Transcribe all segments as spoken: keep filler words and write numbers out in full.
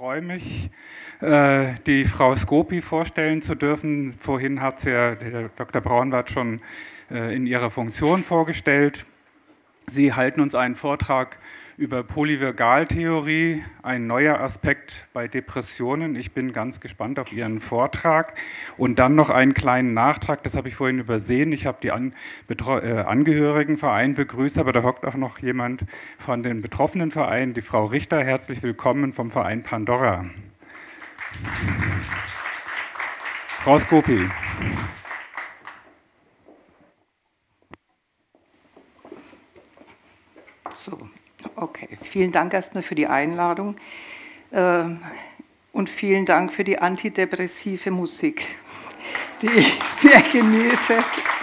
freue mich, äh, die Frau Skopi vorstellen zu dürfen. Vorhin hat sie ja der Doktor Braunwart schon äh, in ihrer Funktion vorgestellt. Sie halten uns einen Vortrag über Polyvagaltheorie, ein neuer Aspekt bei Depressionen. Ich bin ganz gespannt auf Ihren Vortrag. Und dann noch einen kleinen Nachtrag, das habe ich vorhin übersehen. Ich habe die An äh, Angehörigenverein begrüßt, aber da hockt auch noch jemand von den betroffenen Vereinen, die Frau Richter. Herzlich willkommen vom Verein Pandora. Frau Skopi. So, okay. Vielen Dank erstmal für die Einladung äh, und vielen Dank für die antidepressive Musik, die ich sehr genieße.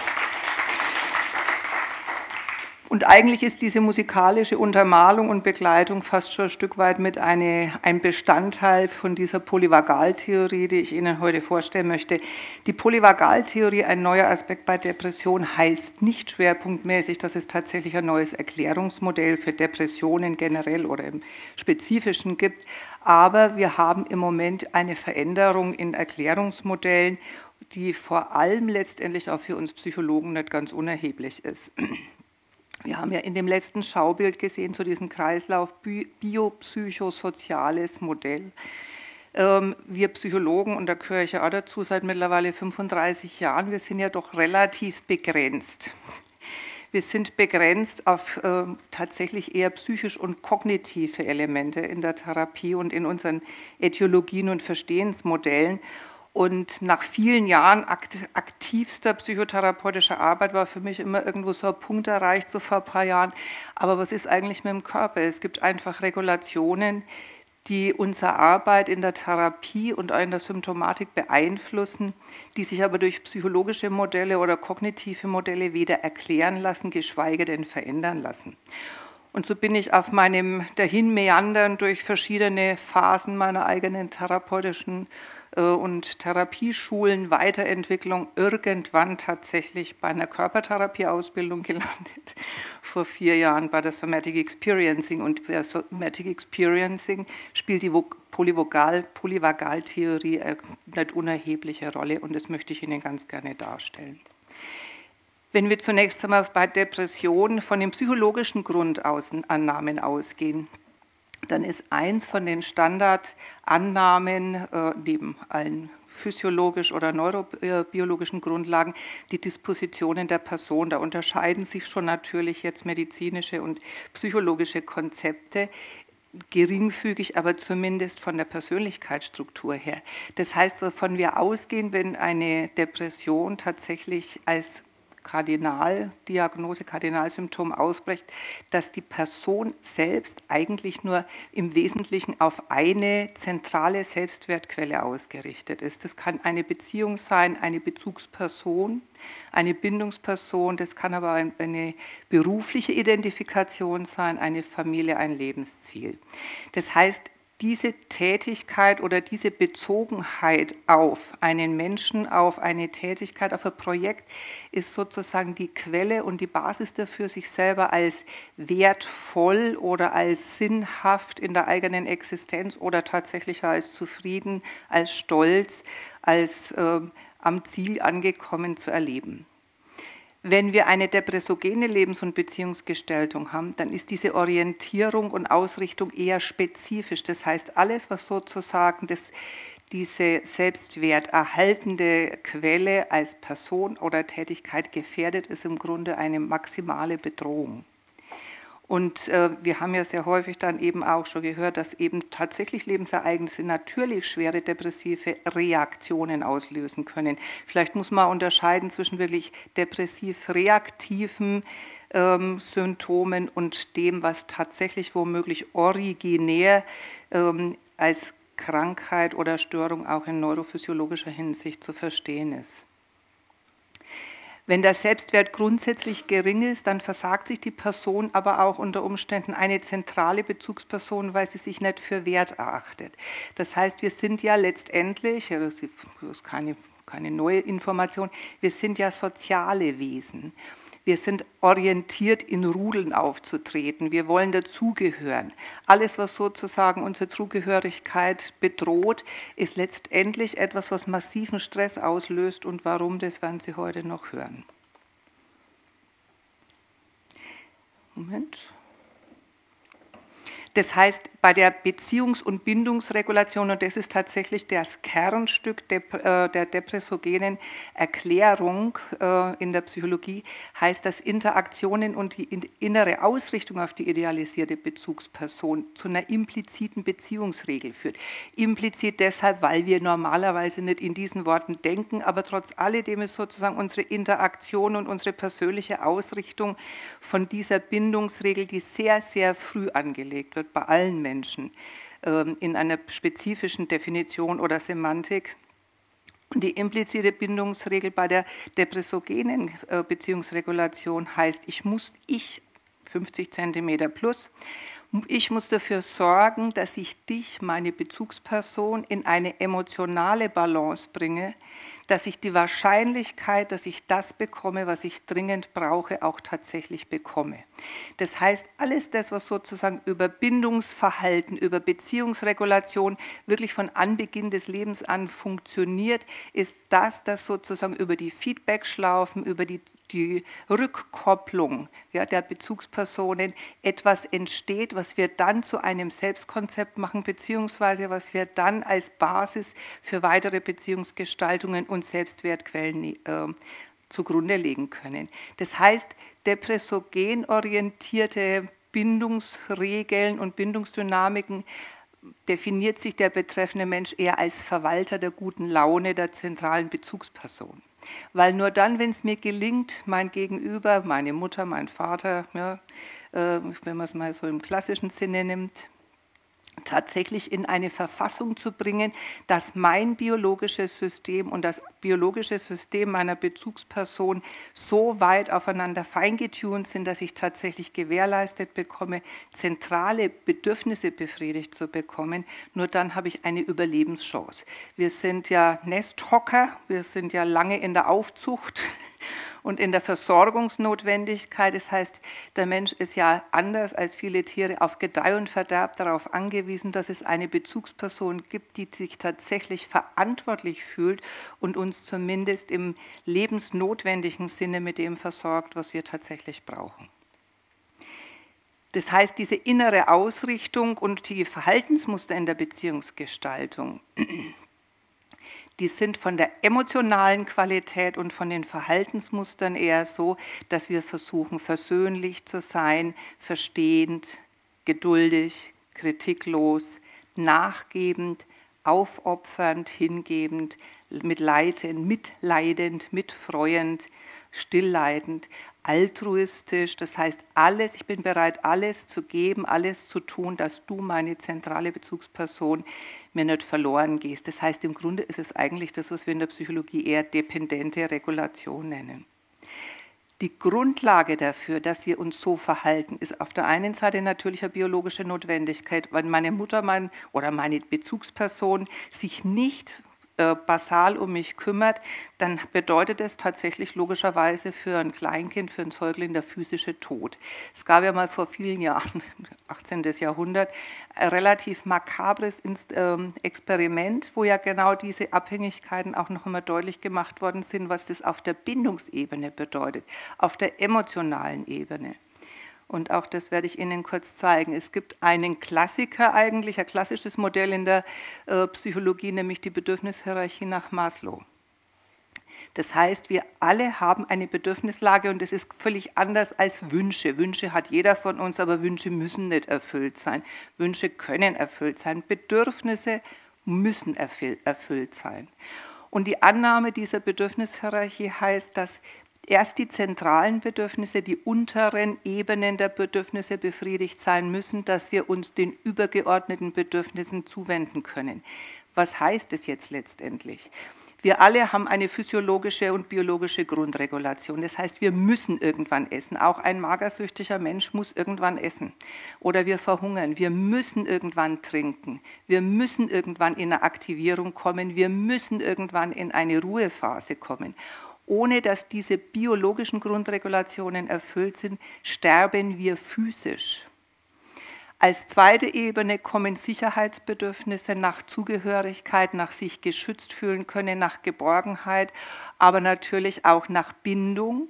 Und eigentlich ist diese musikalische Untermalung und Begleitung fast schon ein Stück weit mit eine, ein Bestandteil von dieser Polyvagaltheorie, die ich Ihnen heute vorstellen möchte. Die Polyvagaltheorie, ein neuer Aspekt bei Depression, heißt nicht schwerpunktmäßig, dass es tatsächlich ein neues Erklärungsmodell für Depressionen generell oder im Spezifischen gibt, aber wir haben im Moment eine Veränderung in Erklärungsmodellen, die vor allem letztendlich auch für uns Psychologen nicht ganz unerheblich ist. Wir haben ja in dem letzten Schaubild gesehen zu diesem Kreislauf biopsychosoziales Modell. Wir Psychologen, und da gehöre ich ja auch dazu, seit mittlerweile fünfunddreißig Jahren, wir sind ja doch relativ begrenzt. Wir sind begrenzt auf äh, tatsächlich eher psychisch und kognitive Elemente in der Therapie und in unseren Äthiologien und Verstehensmodellen. Und nach vielen Jahren aktivster psychotherapeutischer Arbeit war für mich immer irgendwo so ein Punkt erreicht, so vor ein paar Jahren. Aber was ist eigentlich mit dem Körper? Es gibt einfach Regulationen, die unsere Arbeit in der Therapie und auch in der Symptomatik beeinflussen, die sich aber durch psychologische Modelle oder kognitive Modelle weder erklären lassen, geschweige denn verändern lassen. Und so bin ich auf meinem Dahinmeandern durch verschiedene Phasen meiner eigenen therapeutischen und Therapieschulen, Weiterentwicklung irgendwann tatsächlich bei einer Körpertherapieausbildung gelandet, vor vier Jahren bei der Somatic Experiencing. Und bei Somatic Experiencing spielt die Polyvagal, Polyvagaltheorie eine nicht unerhebliche Rolle und das möchte ich Ihnen ganz gerne darstellen. Wenn wir zunächst einmal bei Depressionen von den psychologischen Grundannahmen ausgehen, dann ist eins von den Standardannahmen, äh, neben allen physiologisch oder neurobiologischen Grundlagen, die Dispositionen der Person. Da unterscheiden sich schon natürlich jetzt medizinische und psychologische Konzepte, geringfügig, aber zumindest von der Persönlichkeitsstruktur her. Das heißt, wovon wir ausgehen, wenn eine Depression tatsächlich als Kardinaldiagnose, Kardinalsymptom ausbricht, dass die Person selbst eigentlich nur im Wesentlichen auf eine zentrale Selbstwertquelle ausgerichtet ist. Das kann eine Beziehung sein, eine Bezugsperson, eine Bindungsperson, das kann aber eine berufliche Identifikation sein, eine Familie, ein Lebensziel. Das heißt, diese Tätigkeit oder diese Bezogenheit auf einen Menschen, auf eine Tätigkeit, auf ein Projekt ist sozusagen die Quelle und die Basis dafür, sich selber als wertvoll oder als sinnhaft in der eigenen Existenz oder tatsächlich als zufrieden, als stolz, als äh, am Ziel angekommen zu erleben. Wenn wir eine depressogene Lebens- und Beziehungsgestaltung haben, dann ist diese Orientierung und Ausrichtung eher spezifisch. Das heißt, alles, was sozusagen das, diese selbstwerterhaltende Quelle als Person oder Tätigkeit gefährdet, ist im Grunde eine maximale Bedrohung. Und äh, wir haben ja sehr häufig dann eben auch schon gehört, dass eben tatsächlich Lebensereignisse natürlich schwere depressive Reaktionen auslösen können. Vielleicht muss man unterscheiden zwischen wirklich depressiv reaktiven ähm, Symptomen und dem, was tatsächlich womöglich originär ähm, als Krankheit oder Störung auch in neurophysiologischer Hinsicht zu verstehen ist. Wenn der Selbstwert grundsätzlich gering ist, dann versagt sich die Person aber auch unter Umständen eine zentrale Bezugsperson, weil sie sich nicht für wert erachtet. Das heißt, wir sind ja letztendlich, das ist keine, keine neue Information, wir sind ja soziale Wesen. Wir sind orientiert, in Rudeln aufzutreten. Wir wollen dazugehören. Alles, was sozusagen unsere Zugehörigkeit bedroht, ist letztendlich etwas, was massiven Stress auslöst. Und warum, das werden Sie heute noch hören. Moment. Das heißt, bei der Beziehungs- und Bindungsregulation, und das ist tatsächlich das Kernstück der, der depressogenen Erklärung in der Psychologie, heißt, dass Interaktionen und die innere Ausrichtung auf die idealisierte Bezugsperson zu einer impliziten Beziehungsregel führt. Implizit deshalb, weil wir normalerweise nicht in diesen Worten denken, aber trotz alledem ist sozusagen unsere Interaktion und unsere persönliche Ausrichtung von dieser Bindungsregel, die sehr, sehr früh angelegt wird, bei allen Menschen in einer spezifischen Definition oder Semantik. Und die implizite Bindungsregel bei der depressogenen Beziehungsregulation heißt, ich muss, ich, fünfzig Zentimeter plus, ich muss dafür sorgen, dass ich dich, meine Bezugsperson, in eine emotionale Balance bringe, dass ich die Wahrscheinlichkeit, dass ich das bekomme, was ich dringend brauche, auch tatsächlich bekomme. Das heißt, alles das, was sozusagen über Bindungsverhalten, über Beziehungsregulation wirklich von Anbeginn des Lebens an funktioniert, ist das, das sozusagen über die Feedbackschlaufen, über die die Rückkopplung ja, der Bezugspersonen etwas entsteht, was wir dann zu einem Selbstkonzept machen, beziehungsweise was wir dann als Basis für weitere Beziehungsgestaltungen und Selbstwertquellen äh, zugrunde legen können. Das heißt, depressogen orientierte Bindungsregeln und Bindungsdynamiken definiert sich der betreffende Mensch eher als Verwalter der guten Laune der zentralen Bezugsperson. Weil nur dann, wenn es mir gelingt, mein Gegenüber, meine Mutter, mein Vater, ja, äh, wenn man es mal so im klassischen Sinne nimmt, tatsächlich in eine Verfassung zu bringen, dass mein biologisches System und das biologische System meiner Bezugsperson so weit aufeinander feingetunt sind, dass ich tatsächlich gewährleistet bekomme, zentrale Bedürfnisse befriedigt zu bekommen. Nur dann habe ich eine Überlebenschance. Wir sind ja Nesthocker, wir sind ja lange in der Aufzucht und in der Versorgungsnotwendigkeit. Das heißt, der Mensch ist ja anders als viele Tiere auf Gedeih und Verderb darauf angewiesen, dass es eine Bezugsperson gibt, die sich tatsächlich verantwortlich fühlt und uns zumindest im lebensnotwendigen Sinne mit dem versorgt, was wir tatsächlich brauchen. Das heißt, diese innere Ausrichtung und die Verhaltensmuster in der Beziehungsgestaltung, die sind von der emotionalen Qualität und von den Verhaltensmustern eher so, dass wir versuchen, versöhnlich zu sein, verstehend, geduldig, kritiklos, nachgebend, aufopfernd, hingebend, mitleidend, mitleidend, mitfreuend, stillleidend, altruistisch, das heißt alles, ich bin bereit, alles zu geben, alles zu tun, dass du, meine zentrale Bezugsperson, mir nicht verloren gehst. Das heißt, im Grunde ist es eigentlich das, was wir in der Psychologie eher dependente Regulation nennen. Die Grundlage dafür, dass wir uns so verhalten, ist auf der einen Seite natürlich eine biologische Notwendigkeit. Wenn meine Mutter mein, oder meine Bezugsperson sich nicht äh, basal um mich kümmert, dann bedeutet es tatsächlich logischerweise für ein Kleinkind, für ein Säugling der physische Tod. Es gab ja mal vor vielen Jahren, achtzehnten Jahrhundert, ein relativ makabres Experiment, wo ja genau diese Abhängigkeiten auch noch einmal deutlich gemacht worden sind, was das auf der Bindungsebene bedeutet, auf der emotionalen Ebene. Und auch das werde ich Ihnen kurz zeigen. Es gibt einen Klassiker eigentlich, ein klassisches Modell in der äh, Psychologie, nämlich die Bedürfnishierarchie nach Maslow. Das heißt, wir alle haben eine Bedürfnislage und das ist völlig anders als Wünsche. Wünsche hat jeder von uns, aber Wünsche müssen nicht erfüllt sein. Wünsche können erfüllt sein. Bedürfnisse müssen erfüllt sein. Und die Annahme dieser Bedürfnishierarchie heißt, dass erst die zentralen Bedürfnisse, die unteren Ebenen der Bedürfnisse befriedigt sein müssen, dass wir uns den übergeordneten Bedürfnissen zuwenden können. Was heißt es jetzt letztendlich? Wir alle haben eine physiologische und biologische Grundregulation. Das heißt, wir müssen irgendwann essen. Auch ein magersüchtiger Mensch muss irgendwann essen. Oder wir verhungern. Wir müssen irgendwann trinken. Wir müssen irgendwann in eine Aktivierung kommen. Wir müssen irgendwann in eine Ruhephase kommen. ohne dass diese biologischen Grundregulationen erfüllt sind, sterben wir physisch. Als zweite Ebene kommen Sicherheitsbedürfnisse nach Zugehörigkeit, nach sich geschützt fühlen können, nach Geborgenheit, aber natürlich auch nach Bindung.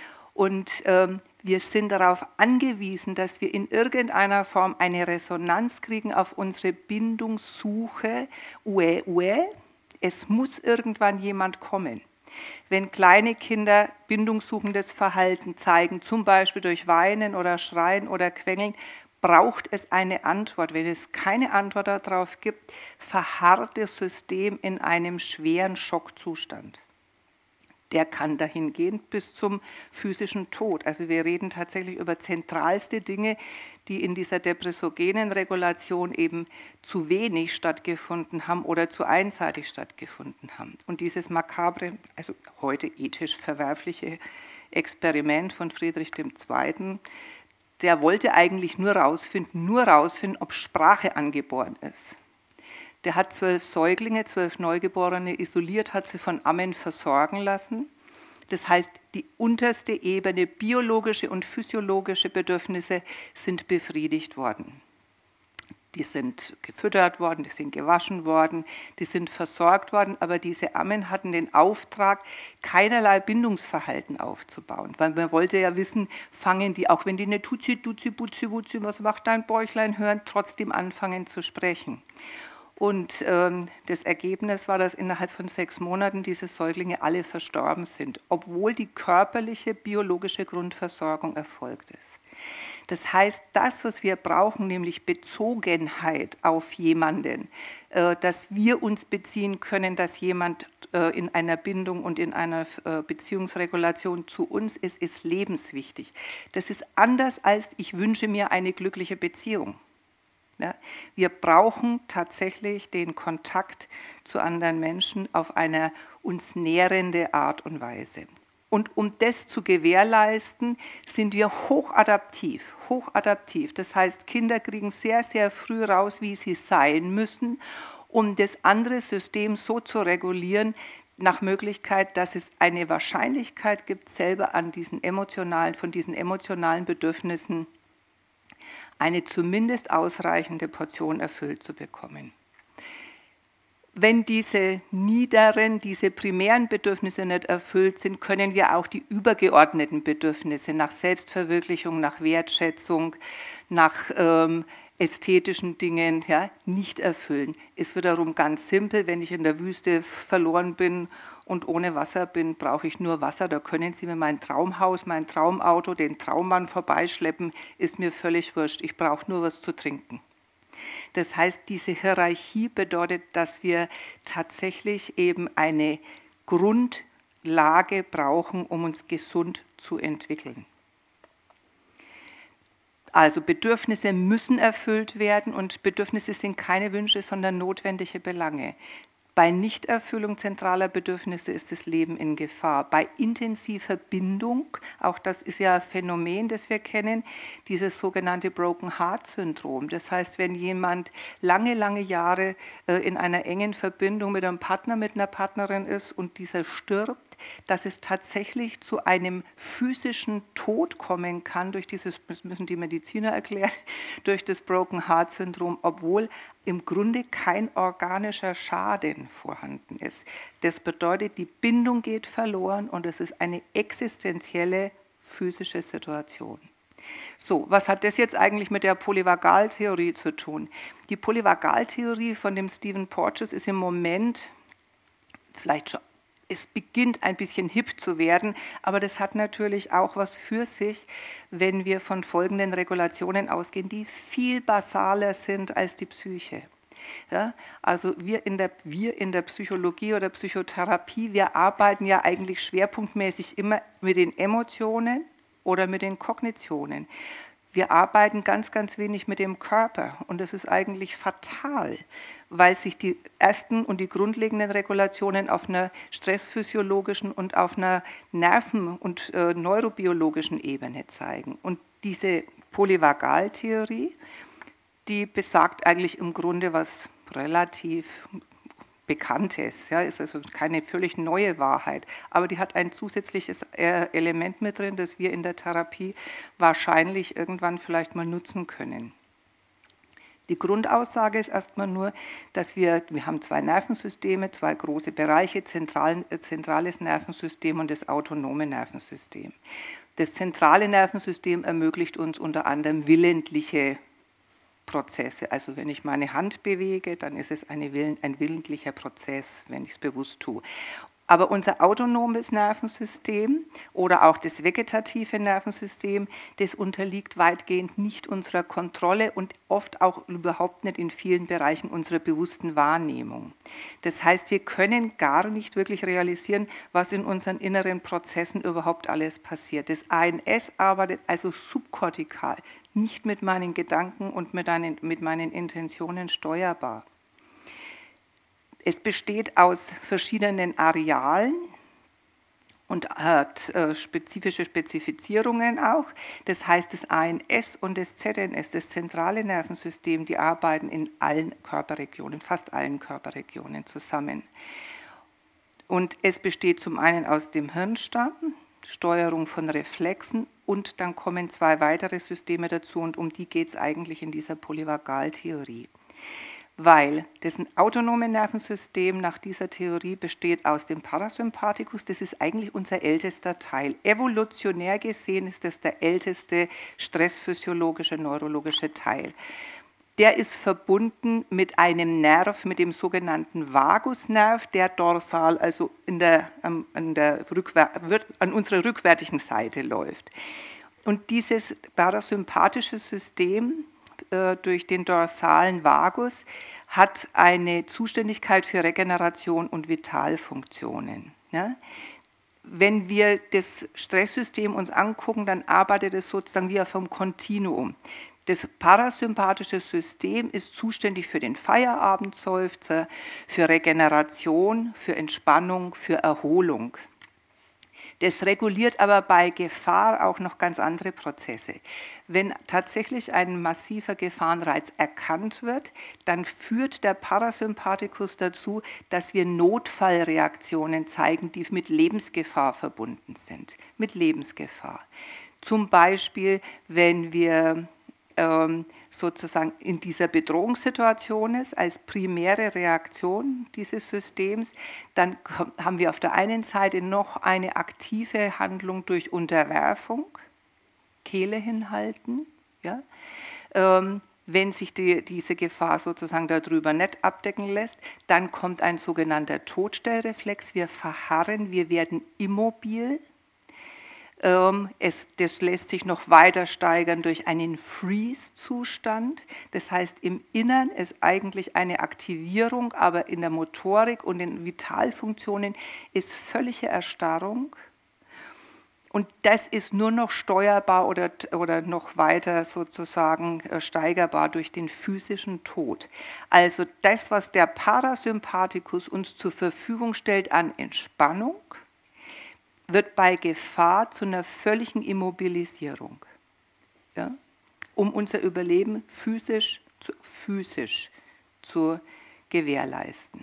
Und ähm, wir sind darauf angewiesen, dass wir in irgendeiner Form eine Resonanz kriegen auf unsere Bindungssuche. Ue, ue. Es muss irgendwann jemand kommen. Wenn kleine Kinder bindungssuchendes Verhalten zeigen, zum Beispiel durch Weinen oder Schreien oder Quengeln, braucht es eine Antwort. Wenn es keine Antwort darauf gibt, verharrt das System in einem schweren Schockzustand. Der kann dahin gehen bis zum physischen Tod. Also wir reden tatsächlich über zentralste Dinge, die in dieser depressogenen Regulation eben zu wenig stattgefunden haben oder zu einseitig stattgefunden haben. Und dieses makabre, also heute ethisch verwerfliche Experiment von Friedrich der Zweite., der wollte eigentlich nur rausfinden, nur rausfinden, ob Sprache angeboren ist. Der hat zwölf Säuglinge, zwölf Neugeborene isoliert, hat sie von Ammen versorgen lassen. Das heißt, die unterste Ebene, biologische und physiologische Bedürfnisse, sind befriedigt worden. Die sind gefüttert worden, die sind gewaschen worden, die sind versorgt worden, aber diese Ammen hatten den Auftrag, keinerlei Bindungsverhalten aufzubauen, weil man wollte ja wissen, fangen die, auch wenn die eine Tutsi, Tutsi, Butzi, Butzi, was macht dein Bäuchlein hören, trotzdem anfangen zu sprechen. Und ähm, das Ergebnis war, dass innerhalb von sechs Monaten diese Säuglinge alle verstorben sind, obwohl die körperliche, biologische Grundversorgung erfolgt ist. Das heißt, das, was wir brauchen, nämlich Bezogenheit auf jemanden, äh, dass wir uns beziehen können, dass jemand äh, in einer Bindung und in einer äh, Beziehungsregulation zu uns ist, ist lebenswichtig. Das ist anders als ich wünsche mir eine glückliche Beziehung. Ja, wir brauchen tatsächlich den Kontakt zu anderen Menschen auf eine uns nährende Art und Weise. Und um das zu gewährleisten, sind wir hochadaptiv, hochadaptiv. Das heißt, Kinder kriegen sehr, sehr früh raus, wie sie sein müssen, um das andere System so zu regulieren, nach Möglichkeit, dass es eine Wahrscheinlichkeit gibt, selber an diesen emotionalen, von diesen emotionalen Bedürfnissen eine zumindest ausreichende Portion erfüllt zu bekommen. Wenn diese niederen, diese primären Bedürfnisse nicht erfüllt sind, können wir auch die übergeordneten Bedürfnisse nach Selbstverwirklichung, nach Wertschätzung, nach ähm, ästhetischen Dingen ja, nicht erfüllen. Ist wiederum ganz simpel, wenn ich in der Wüste verloren bin und ohne Wasser bin, brauche ich nur Wasser. Da können Sie mir mein Traumhaus, mein Traumauto, den Traummann vorbeischleppen, ist mir völlig wurscht. Ich brauche nur was zu trinken. Das heißt, diese Hierarchie bedeutet, dass wir tatsächlich eben eine Grundlage brauchen, um uns gesund zu entwickeln. Also Bedürfnisse müssen erfüllt werden und Bedürfnisse sind keine Wünsche, sondern notwendige Belange. Bei Nichterfüllung zentraler Bedürfnisse ist das Leben in Gefahr. Bei intensiver Bindung, auch das ist ja ein Phänomen, das wir kennen, dieses sogenannte Broken Heart Syndrom. Das heißt, wenn jemand lange, lange Jahre in einer engen Verbindung mit einem Partner, mit einer Partnerin ist und dieser stirbt, dass es tatsächlich zu einem physischen Tod kommen kann, durch dieses, das müssen die Mediziner erklären, durch das Broken Heart Syndrom, obwohl im Grunde kein organischer Schaden vorhanden ist. Das bedeutet, die Bindung geht verloren und es ist eine existenzielle physische Situation. So, was hat das jetzt eigentlich mit der Polyvagaltheorie zu tun? Die Polyvagaltheorie von dem Stephen Porges ist im Moment vielleicht schon, es beginnt ein bisschen hip zu werden, aber das hat natürlich auch was für sich, wenn wir von folgenden Regulationen ausgehen, die viel basaler sind als die Psyche. Ja, also wir in, der, wir in der Psychologie oder Psychotherapie, wir arbeiten ja eigentlich schwerpunktmäßig immer mit den Emotionen oder mit den Kognitionen. Wir arbeiten ganz, ganz wenig mit dem Körper und das ist eigentlich fatal, weil sich die ersten und die grundlegenden Regulationen auf einer stressphysiologischen und auf einer nerven- und äh, neurobiologischen Ebene zeigen. Und diese Polyvagaltheorie, die besagt eigentlich im Grunde was relativ Bekanntes, ja, ist also keine völlig neue Wahrheit, aber die hat ein zusätzliches Element mit drin, das wir in der Therapie wahrscheinlich irgendwann vielleicht mal nutzen können. Die Grundaussage ist erstmal nur, dass wir, wir haben zwei Nervensysteme, zwei große Bereiche, zentral, zentrales Nervensystem und das autonome Nervensystem. Das zentrale Nervensystem ermöglicht uns unter anderem willentliche Prozesse. Also wenn ich meine Hand bewege, dann ist es eine Willen, ein willentlicher Prozess, wenn ich es bewusst tue. Aber unser autonomes Nervensystem oder auch das vegetative Nervensystem, das unterliegt weitgehend nicht unserer Kontrolle und oft auch überhaupt nicht in vielen Bereichen unserer bewussten Wahrnehmung. Das heißt, wir können gar nicht wirklich realisieren, was in unseren inneren Prozessen überhaupt alles passiert. Das A N S arbeitet also subkortikal, nicht mit meinen Gedanken und mit, einen, mit meinen Intentionen steuerbar. Es besteht aus verschiedenen Arealen und hat äh, spezifische Spezifizierungen auch. Das heißt, das A N S und das Z N S, das zentrale Nervensystem, die arbeiten in allen Körperregionen, fast allen Körperregionen zusammen. Und es besteht zum einen aus dem Hirnstamm, Steuerung von Reflexen, und dann kommen zwei weitere Systeme dazu, und um die geht es eigentlich in dieser Polyvagaltheorie. Weil das autonome Nervensystem nach dieser Theorie besteht aus dem Parasympathikus, das ist eigentlich unser ältester Teil. Evolutionär gesehen ist das der älteste stressphysiologische, neurologische Teil. Der ist verbunden mit einem Nerv, mit dem sogenannten Vagusnerv, der dorsal, also in der, an, der Rückwär- an unserer rückwärtigen Seite läuft. Und dieses parasympathische System durch den dorsalen Vagus hat eine Zuständigkeit für Regeneration und Vitalfunktionen. Ja? Wenn wir das Stresssystem uns angucken, dann arbeitet es sozusagen wie auf einem Kontinuum. Das parasympathische System ist zuständig für den Feierabendseufzer, für Regeneration, für Entspannung, für Erholung. Das reguliert aber bei Gefahr auch noch ganz andere Prozesse. Wenn tatsächlich ein massiver Gefahrenreiz erkannt wird, dann führt der Parasympathikus dazu, dass wir Notfallreaktionen zeigen, die mit Lebensgefahr verbunden sind. Mit Lebensgefahr. Zum Beispiel, wenn wir ähm, sozusagen in dieser Bedrohungssituation ist, als primäre Reaktion dieses Systems, dann haben wir auf der einen Seite noch eine aktive Handlung durch Unterwerfung, Kehle hinhalten, ja? ähm, wenn sich die, diese Gefahr sozusagen darüber nicht abdecken lässt, dann kommt ein sogenannter Todstellreflex, wir verharren, wir werden immobil. Es, das lässt sich noch weiter steigern durch einen Freeze-Zustand. Das heißt, im Innern ist eigentlich eine Aktivierung, aber in der Motorik und in Vitalfunktionen ist völlige Erstarrung. Und das ist nur noch steuerbar oder, oder noch weiter sozusagen steigerbar durch den physischen Tod. Also das, was der Parasympathikus uns zur Verfügung stellt an Entspannung, wird bei Gefahr zu einer völligen Immobilisierung, ja, um unser Überleben physisch zu, physisch zu gewährleisten.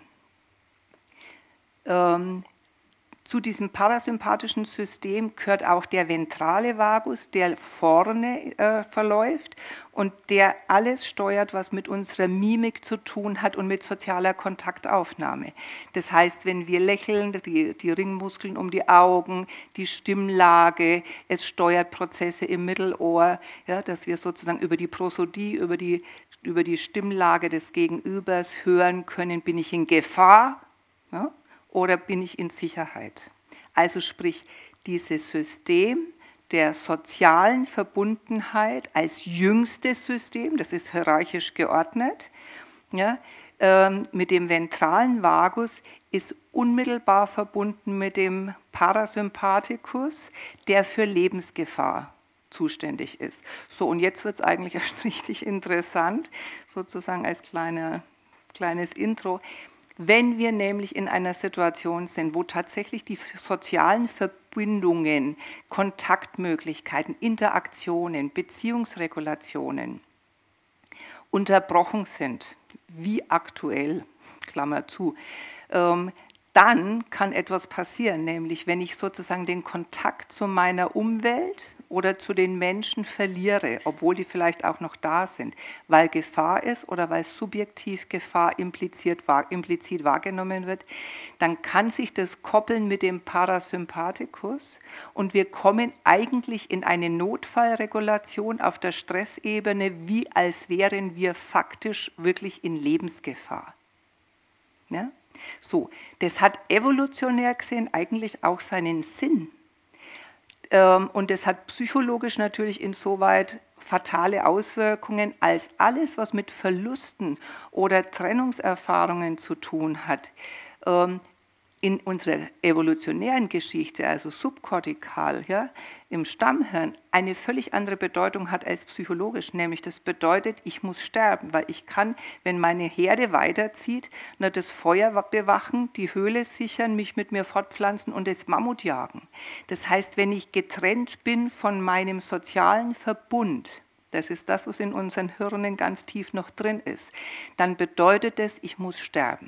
Ähm, zu diesem parasympathischen System gehört auch der ventrale Vagus, der vorne äh, verläuft und der alles steuert, was mit unserer Mimik zu tun hat und mit sozialer Kontaktaufnahme. Das heißt, wenn wir lächeln, die, die Ringmuskeln um die Augen, die Stimmlage, es steuert Prozesse im Mittelohr, ja, dass wir sozusagen über die Prosodie, über die, über die Stimmlage des Gegenübers hören können, bin ich in Gefahr, ja, oder bin ich in Sicherheit? Also sprich, dieses System der sozialen Verbundenheit als jüngstes System, das ist hierarchisch geordnet, ja, ähm, mit dem ventralen Vagus ist unmittelbar verbunden mit dem Parasympathikus, der für Lebensgefahr zuständig ist. So, und jetzt wird es eigentlich erst richtig interessant, sozusagen als kleine, kleines Intro. Wenn wir nämlich in einer Situation sind, wo tatsächlich die sozialen Verbindungen, Kontaktmöglichkeiten, Interaktionen, Beziehungsregulationen unterbrochen sind, wie aktuell Klammer zu, ähm, dann kann etwas passieren, nämlich wenn ich sozusagen den Kontakt zu meiner Umwelt oder zu den Menschen verliere, obwohl die vielleicht auch noch da sind, weil Gefahr ist oder weil subjektiv Gefahr impliziert, implizit wahrgenommen wird, dann kann sich das koppeln mit dem Parasympathikus und wir kommen eigentlich in eine Notfallregulation auf der Stressebene, wie als wären wir faktisch wirklich in Lebensgefahr. Ja? So, das hat evolutionär gesehen eigentlich auch seinen Sinn. Ähm, und das hat psychologisch natürlich insoweit fatale Auswirkungen, als alles, was mit Verlusten oder Trennungserfahrungen zu tun hat, ähm, in unserer evolutionären Geschichte, also subkortikal, ja, im Stammhirn, eine völlig andere Bedeutung hat als psychologisch, nämlich das bedeutet, ich muss sterben, weil ich kann, wenn meine Herde weiterzieht, na, das Feuer bewachen, die Höhle sichern, mich mit mir fortpflanzen und das Mammut jagen. Das heißt, wenn ich getrennt bin von meinem sozialen Verbund, das ist das, was in unseren Hirnen ganz tief noch drin ist, dann bedeutet es, ich muss sterben.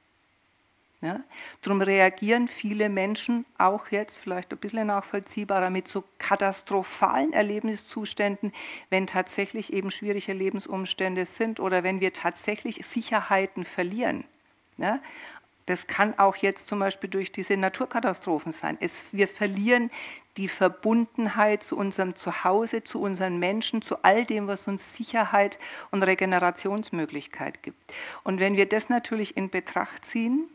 Ja? Darum reagieren viele Menschen auch jetzt, vielleicht ein bisschen nachvollziehbarer, mit so katastrophalen Erlebniszuständen, wenn tatsächlich eben schwierige Lebensumstände sind oder wenn wir tatsächlich Sicherheiten verlieren. Ja? Das kann auch jetzt zum Beispiel durch diese Naturkatastrophen sein. Es, wir verlieren die Verbundenheit zu unserem Zuhause, zu unseren Menschen, zu all dem, was uns Sicherheit und Regenerationsmöglichkeit gibt. Und wenn wir das natürlich in Betracht ziehen,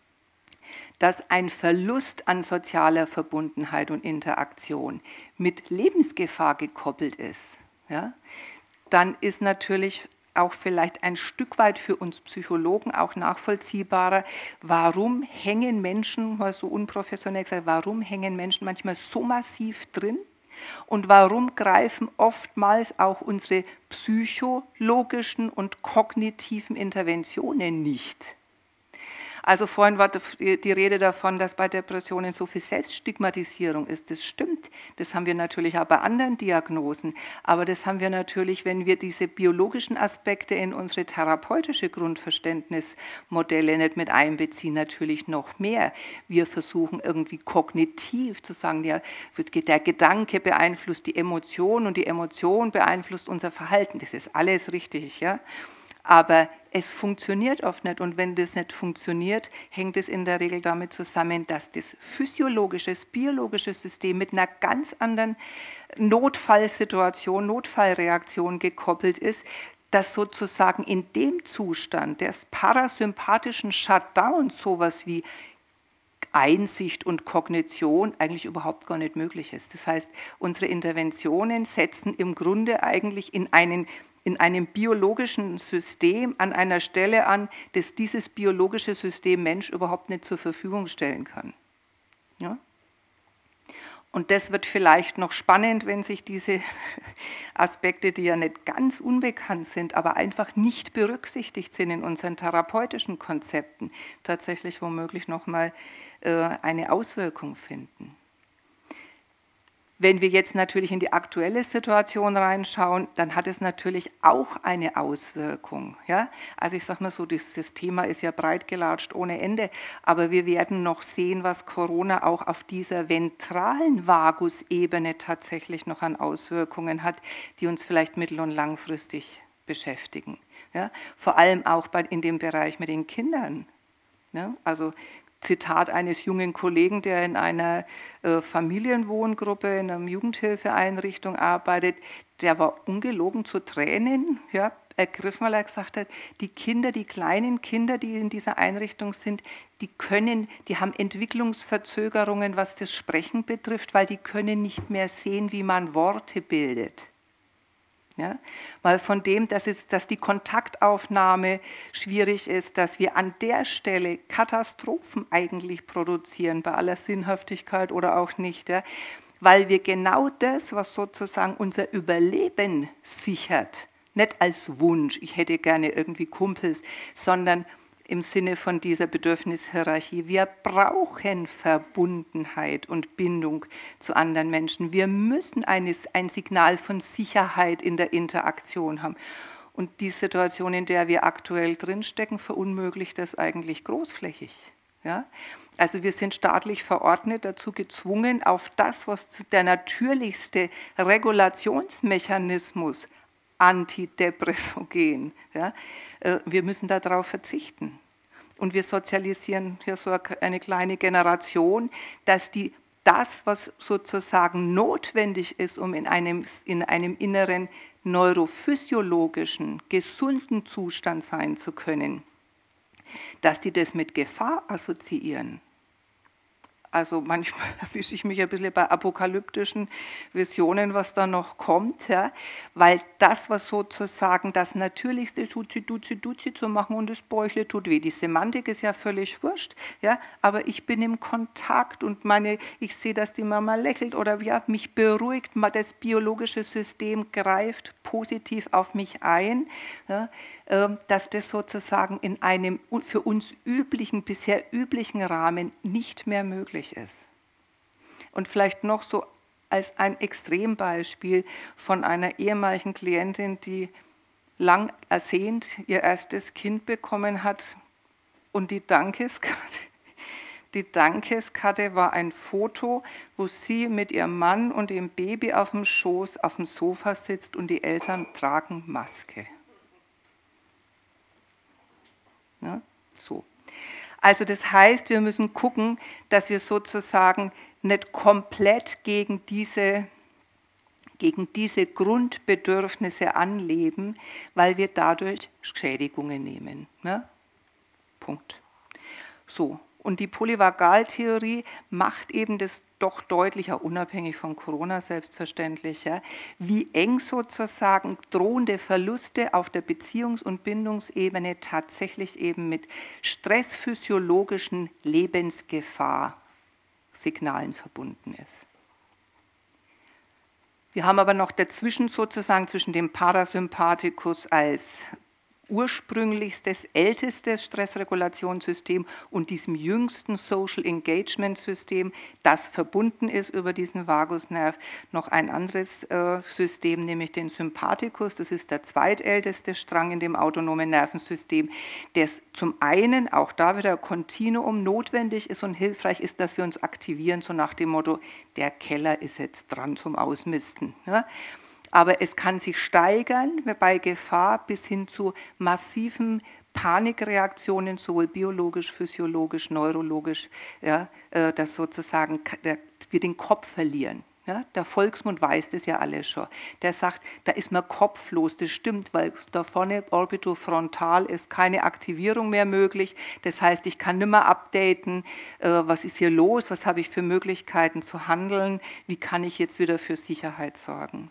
dass ein Verlust an sozialer Verbundenheit und Interaktion mit Lebensgefahr gekoppelt ist, ja, dann ist natürlich auch vielleicht ein Stück weit für uns Psychologen auch nachvollziehbarer, warum hängen Menschen, mal so unprofessionell gesagt, warum hängen Menschen manchmal so massiv drin und warum greifen oftmals auch unsere psychologischen und kognitiven Interventionen nicht. Also vorhin war die Rede davon, dass bei Depressionen so viel Selbststigmatisierung ist. Das stimmt, das haben wir natürlich auch bei anderen Diagnosen, aber das haben wir natürlich, wenn wir diese biologischen Aspekte in unsere therapeutische Grundverständnismodelle nicht mit einbeziehen, natürlich noch mehr. Wir versuchen irgendwie kognitiv zu sagen, ja, der Gedanke beeinflusst die Emotion und die Emotion beeinflusst unser Verhalten. Das ist alles richtig, ja. Aber es funktioniert oft nicht und wenn das nicht funktioniert, hängt es in der Regel damit zusammen, dass das physiologische, das biologische System mit einer ganz anderen Notfallsituation, Notfallreaktion gekoppelt ist, dass sozusagen in dem Zustand des parasympathischen Shutdowns sowas wie Einsicht und Kognition eigentlich überhaupt gar nicht möglich ist. Das heißt, unsere Interventionen setzen im Grunde eigentlich in einen in einem biologischen System an einer Stelle an, dass dieses biologische System Mensch überhaupt nicht zur Verfügung stellen kann. Ja? Und das wird vielleicht noch spannend, wenn sich diese Aspekte, die ja nicht ganz unbekannt sind, aber einfach nicht berücksichtigt sind in unseren therapeutischen Konzepten, tatsächlich womöglich nochmal äh, eine Auswirkung finden. Wenn wir jetzt natürlich in die aktuelle Situation reinschauen, dann hat es natürlich auch eine Auswirkung. Ja? Also ich sage mal so, das, das Thema ist ja breit gelatscht ohne Ende, aber wir werden noch sehen, was Corona auch auf dieser ventralen Vagusebene tatsächlich noch an Auswirkungen hat, die uns vielleicht mittel- und langfristig beschäftigen. Ja? Vor allem auch bei, in dem Bereich mit den Kindern. Ja? Also Zitat eines jungen Kollegen, der in einer äh, Familienwohngruppe, in einer Jugendhilfeeinrichtung arbeitet, der war ungelogen zu Tränen, ja, ergriffen, weil er gesagt hat, die Kinder, die kleinen Kinder, die in dieser Einrichtung sind, die können, die haben Entwicklungsverzögerungen, was das Sprechen betrifft, weil die können nicht mehr sehen, wie man Worte bildet. Ja, weil von dem, dass, es, dass die Kontaktaufnahme schwierig ist, dass wir an der Stelle Katastrophen eigentlich produzieren, bei aller Sinnhaftigkeit oder auch nicht, ja, weil wir genau das, was sozusagen unser Überleben sichert, nicht als Wunsch, ich hätte gerne irgendwie Kumpels, sondern im Sinne von dieser Bedürfnishierarchie. Wir brauchen Verbundenheit und Bindung zu anderen Menschen. Wir müssen eines, ein Signal von Sicherheit in der Interaktion haben. Und die Situation, in der wir aktuell drinstecken, verunmöglicht das eigentlich großflächig. Ja? Also wir sind staatlich verordnet dazu gezwungen, auf das, was der natürlichste Regulationsmechanismus antidepressogen, ja, wir müssen darauf verzichten. Und wir sozialisieren hier so eine kleine Generation, dass die das, was sozusagen notwendig ist, um in einem, in einem inneren neurophysiologischen, gesunden Zustand sein zu können, dass die das mit Gefahr assoziieren. Also manchmal erwische ich mich ein bisschen bei apokalyptischen Visionen, was da noch kommt, ja, weil das, was sozusagen das Natürlichste tut, sie, tut sie, tut sie zu machen und das Bäuchle tut weh. Die Semantik ist ja völlig wurscht, ja, aber ich bin im Kontakt und meine, ich sehe, dass die Mama lächelt oder ja, mich beruhigt, das biologische System greift positiv auf mich ein, ja, dass das sozusagen in einem für uns üblichen, bisher üblichen Rahmen nicht mehr möglich ist. Und vielleicht noch so als ein Extrembeispiel von einer ehemaligen Klientin, die lang ersehnt ihr erstes Kind bekommen hat und die Dankeskarte, die Dankeskarte war ein Foto, wo sie mit ihrem Mann und dem Baby auf dem Schoß auf dem Sofa sitzt und die Eltern tragen Maske. Ja, so. Also das heißt, wir müssen gucken, dass wir sozusagen nicht komplett gegen diese, gegen diese Grundbedürfnisse anleben, weil wir dadurch Schädigungen nehmen. Ja? Punkt. So. Und die Polyvagaltheorie macht eben das doch deutlicher, unabhängig von Corona selbstverständlich, ja, wie eng sozusagen drohende Verluste auf der Beziehungs- und Bindungsebene tatsächlich eben mit stressphysiologischen Lebensgefahrsignalen verbunden ist. Wir haben aber noch dazwischen sozusagen zwischen dem Parasympathikus als ursprünglichstes, ältestes Stressregulationssystem und diesem jüngsten Social Engagement System, das verbunden ist über diesen Vagusnerv, noch ein anderes äh, System, nämlich den Sympathikus. Das ist der zweitälteste Strang in dem autonomen Nervensystem, der zum einen auch da wieder Kontinuum notwendig ist und hilfreich ist, dass wir uns aktivieren, so nach dem Motto, der Keller ist jetzt dran zum Ausmisten. Ja? Aber es kann sich steigern bei Gefahr bis hin zu massiven Panikreaktionen, sowohl biologisch, physiologisch, neurologisch, ja, dass sozusagen wir den Kopf verlieren. Ja, der Volksmund weiß das ja alles schon. Der sagt, da ist man kopflos. Das stimmt, weil da vorne orbitofrontal ist keine Aktivierung mehr möglich. Das heißt, ich kann nicht mehr updaten, äh, was ist hier los, was habe ich für Möglichkeiten zu handeln, wie kann ich jetzt wieder für Sicherheit sorgen.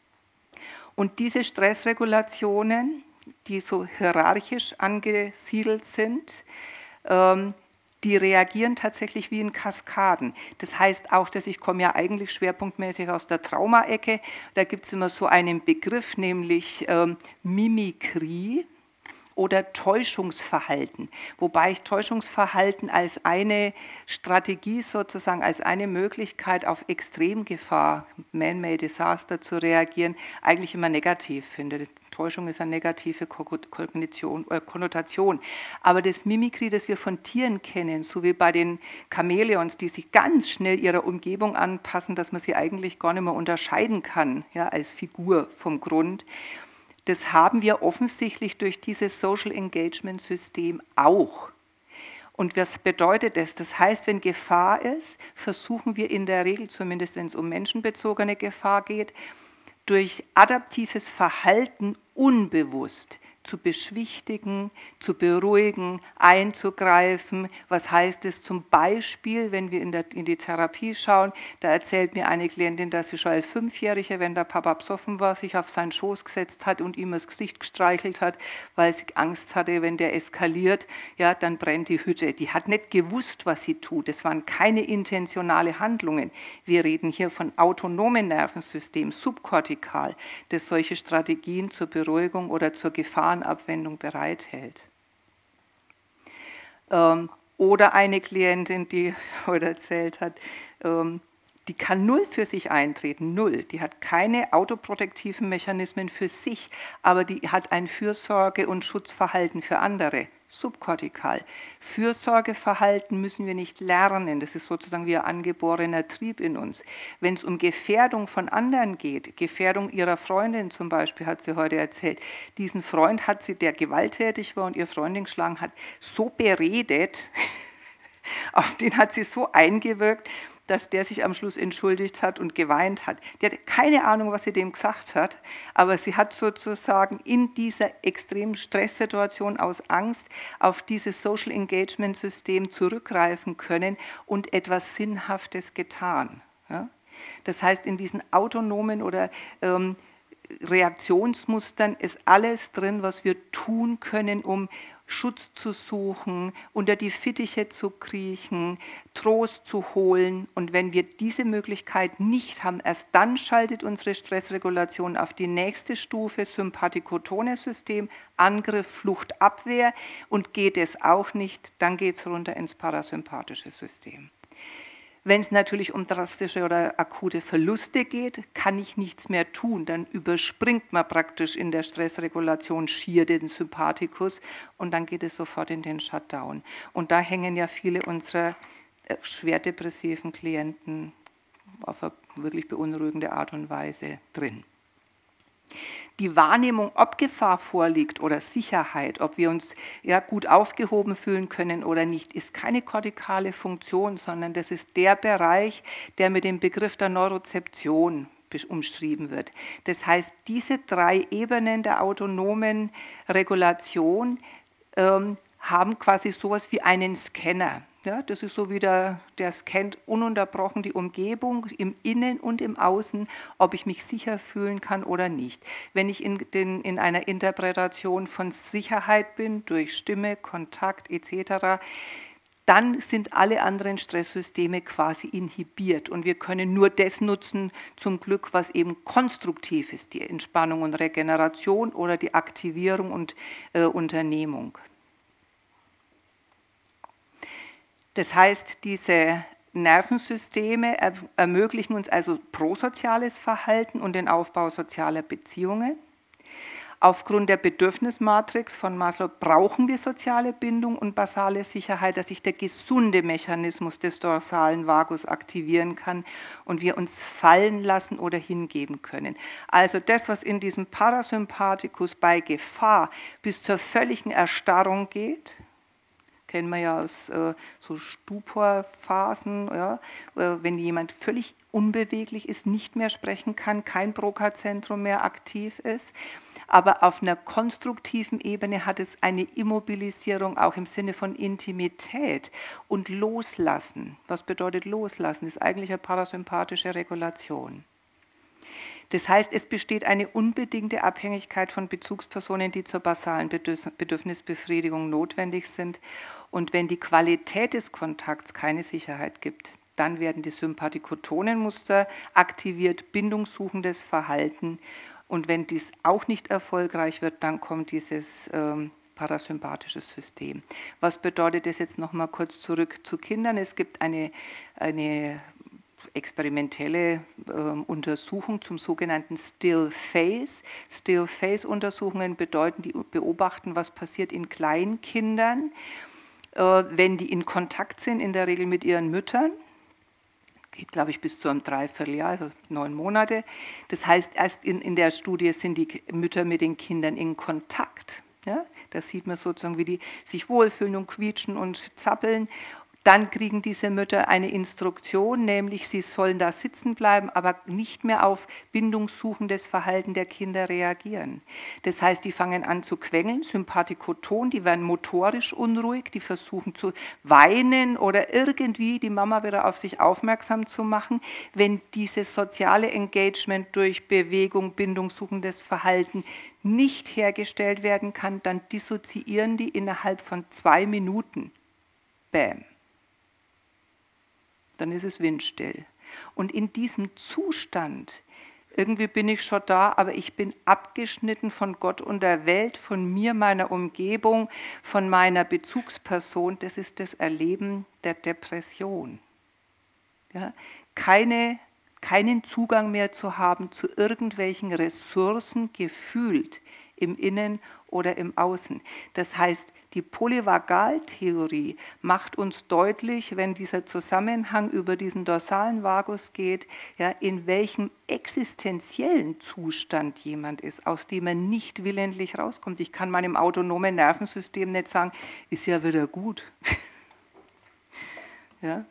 Und diese Stressregulationen, die so hierarchisch angesiedelt sind, ähm, die reagieren tatsächlich wie in Kaskaden. Das heißt auch, dass ich komme ja eigentlich schwerpunktmäßig aus der Trauma-Ecke. Da gibt es immer so einen Begriff, nämlich ähm, Mimikrie oder Täuschungsverhalten, wobei ich Täuschungsverhalten als eine Strategie sozusagen, als eine Möglichkeit auf Extremgefahr, Man-Made Disaster zu reagieren, eigentlich immer negativ finde. Täuschung ist eine negative Kognition, äh, Konnotation. Aber das Mimikry, das wir von Tieren kennen, so wie bei den Chamäleons, die sich ganz schnell ihrer Umgebung anpassen, dass man sie eigentlich gar nicht mehr unterscheiden kann, ja, als Figur vom Grund, das haben wir offensichtlich durch dieses Social Engagement System auch. Und was bedeutet das? Das heißt, wenn Gefahr ist, versuchen wir in der Regel, zumindest wenn es um menschenbezogene Gefahr geht, durch adaptives Verhalten unbewusst zu beschwichtigen, zu beruhigen, einzugreifen. Was heißt es zum Beispiel, wenn wir in, der, in die Therapie schauen, da erzählt mir eine Klientin, dass sie schon als Fünfjährige, wenn der Papa besoffen war, sich auf seinen Schoß gesetzt hat und ihm das Gesicht gestreichelt hat, weil sie Angst hatte, wenn der eskaliert, ja, dann brennt die Hütte. Die hat nicht gewusst, was sie tut. Das waren keine intentionale Handlungen. Wir reden hier von autonomen Nervensystemen, subkortikal, das solche Strategien zur Beruhigung oder zur Gefahrenabwendung bereithält. Ähm, oder eine Klientin, die heute erzählt hat, ähm, Die kann null für sich eintreten, null. Die hat keine autoprotektiven Mechanismen für sich, aber die hat ein Fürsorge- und Schutzverhalten für andere, subkortikal. Fürsorgeverhalten müssen wir nicht lernen, das ist sozusagen wie ein angeborener Trieb in uns. Wenn es um Gefährdung von anderen geht, Gefährdung ihrer Freundin zum Beispiel, hat sie heute erzählt, diesen Freund hat sie, der gewalttätig war und ihr Freundin geschlagen hat, so beredet, auf den hat sie so eingewirkt, dass der sich am Schluss entschuldigt hat und geweint hat. Die hatte keine Ahnung, was sie dem gesagt hat, aber sie hat sozusagen in dieser extremen Stresssituation aus Angst auf dieses Social Engagement System zurückgreifen können und etwas Sinnhaftes getan. Ja? Das heißt, in diesen autonomen oder ähm, Reaktionsmustern ist alles drin, was wir tun können, um Schutz zu suchen, unter die Fittiche zu kriechen, Trost zu holen. Und wenn wir diese Möglichkeit nicht haben, erst dann schaltet unsere Stressregulation auf die nächste Stufe, Sympathikotones-System, Angriff, Flucht, Abwehr. Und geht es auch nicht, dann geht es runter ins parasympathische System. Wenn es natürlich um drastische oder akute Verluste geht, kann ich nichts mehr tun. Dann überspringt man praktisch in der Stressregulation schier den Sympathikus und dann geht es sofort in den Shutdown. Und da hängen ja viele unserer schwer depressiven Klienten auf eine wirklich beunruhigende Art und Weise drin. Die Wahrnehmung, ob Gefahr vorliegt oder Sicherheit, ob wir uns ja, gut aufgehoben fühlen können oder nicht, ist keine kortikale Funktion, sondern das ist der Bereich, der mit dem Begriff der Neurozeption umschrieben wird. Das heißt, diese drei Ebenen der autonomen Regulation ähm, haben quasi sowas wie einen Scanner. Ja, das ist so wie der, der scannt ununterbrochen die Umgebung im Innen und im Außen, ob ich mich sicher fühlen kann oder nicht. Wenn ich in, den, in einer Interpretation von Sicherheit bin, durch Stimme, Kontakt et cetera, dann sind alle anderen Stresssysteme quasi inhibiert und wir können nur das nutzen, zum Glück, was eben konstruktiv ist, die Entspannung und Regeneration oder die Aktivierung und äh, Unternehmung. Das heißt, diese Nervensysteme ermöglichen uns also prosoziales Verhalten und den Aufbau sozialer Beziehungen. Aufgrund der Bedürfnismatrix von Maslow brauchen wir soziale Bindung und basale Sicherheit, dass sich der gesunde Mechanismus des dorsalen Vagus aktivieren kann und wir uns fallen lassen oder hingeben können. Also das, was in diesem Parasympathikus bei Gefahr bis zur völligen Erstarrung geht, kennen wir ja aus äh, so Stuporphasen, ja, äh, wenn jemand völlig unbeweglich ist, nicht mehr sprechen kann, kein Broca-Zentrum mehr aktiv ist. Aber auf einer konstruktiven Ebene hat es eine Immobilisierung auch im Sinne von Intimität und Loslassen. Was bedeutet Loslassen? Das ist eigentlich eine parasympathische Regulation. Das heißt, es besteht eine unbedingte Abhängigkeit von Bezugspersonen, die zur basalen Bedürfnisbefriedigung notwendig sind. Und wenn die Qualität des Kontakts keine Sicherheit gibt, dann werden die Sympathikotonenmuster aktiviert, bindungssuchendes Verhalten. Und wenn dies auch nicht erfolgreich wird, dann kommt dieses ähm, parasympathische System. Was bedeutet das jetzt nochmal kurz zurück zu Kindern? Es gibt eine, eine experimentelle äh, Untersuchung zum sogenannten Still Phase. Still Phase Untersuchungen bedeuten, die beobachten, was passiert in Kleinkindern, äh, wenn die in Kontakt sind, in der Regel mit ihren Müttern. Geht, glaube ich, bis zu einem Dreivierteljahr, also neun Monate. Das heißt, erst in, in der Studie sind die Mütter mit den Kindern in Kontakt. Ja? Da sieht man sozusagen, wie die sich wohlfühlen und quietschen und zappeln. Dann kriegen diese Mütter eine Instruktion, nämlich sie sollen da sitzen bleiben, aber nicht mehr auf bindungssuchendes Verhalten der Kinder reagieren. Das heißt, die fangen an zu quengeln, Sympathikoton, die werden motorisch unruhig, die versuchen zu weinen oder irgendwie die Mama wieder auf sich aufmerksam zu machen. Wenn dieses soziale Engagement durch Bewegung, bindungssuchendes Verhalten nicht hergestellt werden kann, dann dissoziieren die innerhalb von zwei Minuten. Bäm. Dann ist es windstill. Und in diesem Zustand, irgendwie bin ich schon da, aber ich bin abgeschnitten von Gott und der Welt, von mir, meiner Umgebung, von meiner Bezugsperson, das ist das Erleben der Depression. Ja? keine, keinen Zugang mehr zu haben zu irgendwelchen Ressourcen gefühlt im Innen oder im Außen. Das heißt, die Polyvagaltheorie macht uns deutlich, wenn dieser Zusammenhang über diesen dorsalen Vagus geht, ja, in welchem existenziellen Zustand jemand ist, aus dem er nicht willentlich rauskommt. Ich kann meinem autonomen Nervensystem nicht sagen, ist ja wieder gut. Ja?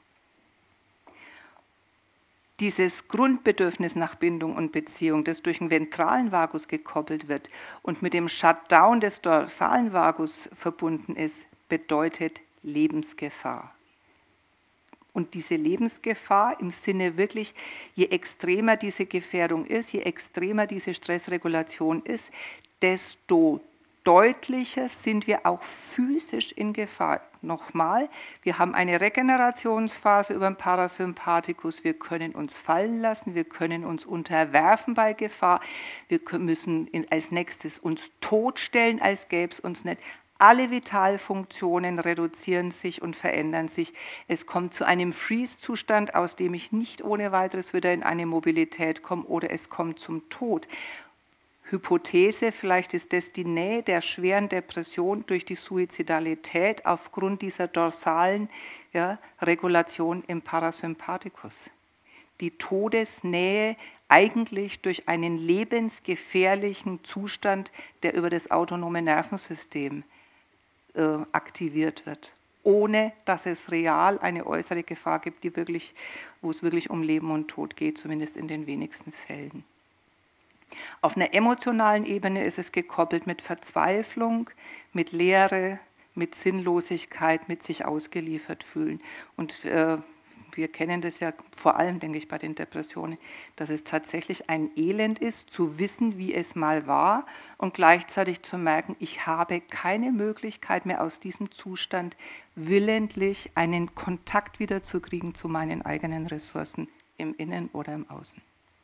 Dieses Grundbedürfnis nach Bindung und Beziehung, das durch den ventralen Vagus gekoppelt wird und mit dem Shutdown des dorsalen Vagus verbunden ist, bedeutet Lebensgefahr. Und diese Lebensgefahr im Sinne wirklich, je extremer diese Gefährdung ist, je extremer diese Stressregulation ist, desto deutlicher sind wir auch physisch in Gefahr. Nochmal, wir haben eine Regenerationsphase über den Parasympathikus, wir können uns fallen lassen, wir können uns unterwerfen bei Gefahr, wir müssen als nächstes uns totstellen, als gäbe es uns nicht. Alle Vitalfunktionen reduzieren sich und verändern sich. Es kommt zu einem Freeze-Zustand, aus dem ich nicht ohne weiteres wieder in eine Mobilität komme, oder es kommt zum Tod. Hypothese, vielleicht ist das die Nähe der schweren Depression durch die Suizidalität aufgrund dieser dorsalen, ja, Regulation im Parasympathikus. Die Todesnähe eigentlich durch einen lebensgefährlichen Zustand, der über das autonome Nervensystem äh, aktiviert wird, ohne dass es real eine äußere Gefahr gibt, die wirklich, wo es wirklich um Leben und Tod geht, zumindest in den wenigsten Fällen. Auf einer emotionalen Ebene ist es gekoppelt mit Verzweiflung, mit Leere, mit Sinnlosigkeit, mit sich ausgeliefert fühlen. Und äh, wir kennen das ja vor allem, denke ich, bei den Depressionen, dass es tatsächlich ein Elend ist, zu wissen, wie es mal war und gleichzeitig zu merken, ich habe keine Möglichkeit mehr aus diesem Zustand willentlich einen Kontakt wieder zu kriegen zu meinen eigenen Ressourcen im Innen oder im Außen.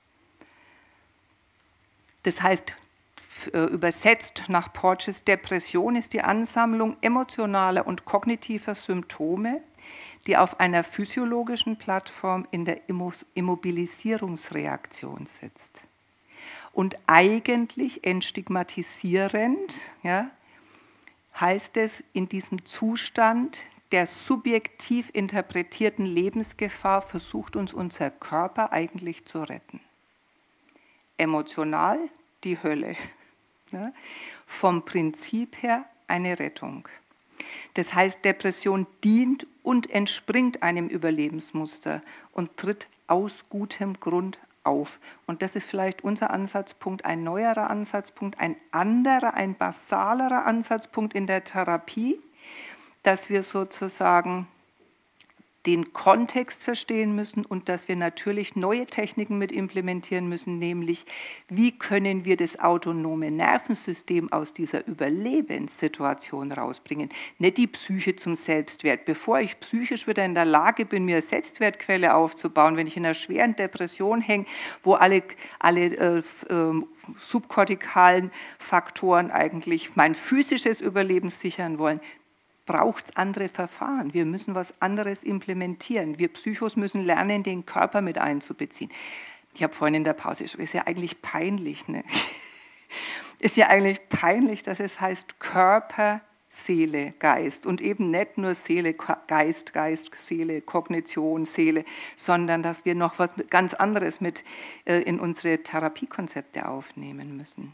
Das heißt, übersetzt nach Porges, Depression ist die Ansammlung emotionaler und kognitiver Symptome, die auf einer physiologischen Plattform in der Immobilisierungsreaktion sitzt. Und eigentlich entstigmatisierend, ja, heißt es, in diesem Zustand der subjektiv interpretierten Lebensgefahr versucht uns unser Körper eigentlich zu retten. Emotional die Hölle, ja, vom Prinzip her eine Rettung. Das heißt, Depression dient und entspringt einem Überlebensmuster und tritt aus gutem Grund auf. Und das ist vielleicht unser Ansatzpunkt, ein neuerer Ansatzpunkt, ein anderer, ein basalerer Ansatzpunkt in der Therapie, dass wir sozusagen den Kontext verstehen müssen und dass wir natürlich neue Techniken mit implementieren müssen, nämlich wie können wir das autonome Nervensystem aus dieser Überlebenssituation rausbringen. Nicht die Psyche zum Selbstwert. Bevor ich psychisch wieder in der Lage bin, mir eine Selbstwertquelle aufzubauen, wenn ich in einer schweren Depression hänge, wo alle, alle äh, äh, subkortikalen Faktoren eigentlich mein physisches Überleben sichern wollen, braucht es andere Verfahren. Wir müssen was anderes implementieren. Wir Psychos müssen lernen, den Körper mit einzubeziehen. Ich habe vorhin in der Pause gesagt, ist ja eigentlich peinlich. Ne? Ist ja eigentlich peinlich, dass es heißt Körper, Seele, Geist. Und eben nicht nur Seele, Geist, Geist, Seele, Kognition, Seele, sondern dass wir noch was ganz anderes mit äh, in unsere Therapiekonzepte aufnehmen müssen.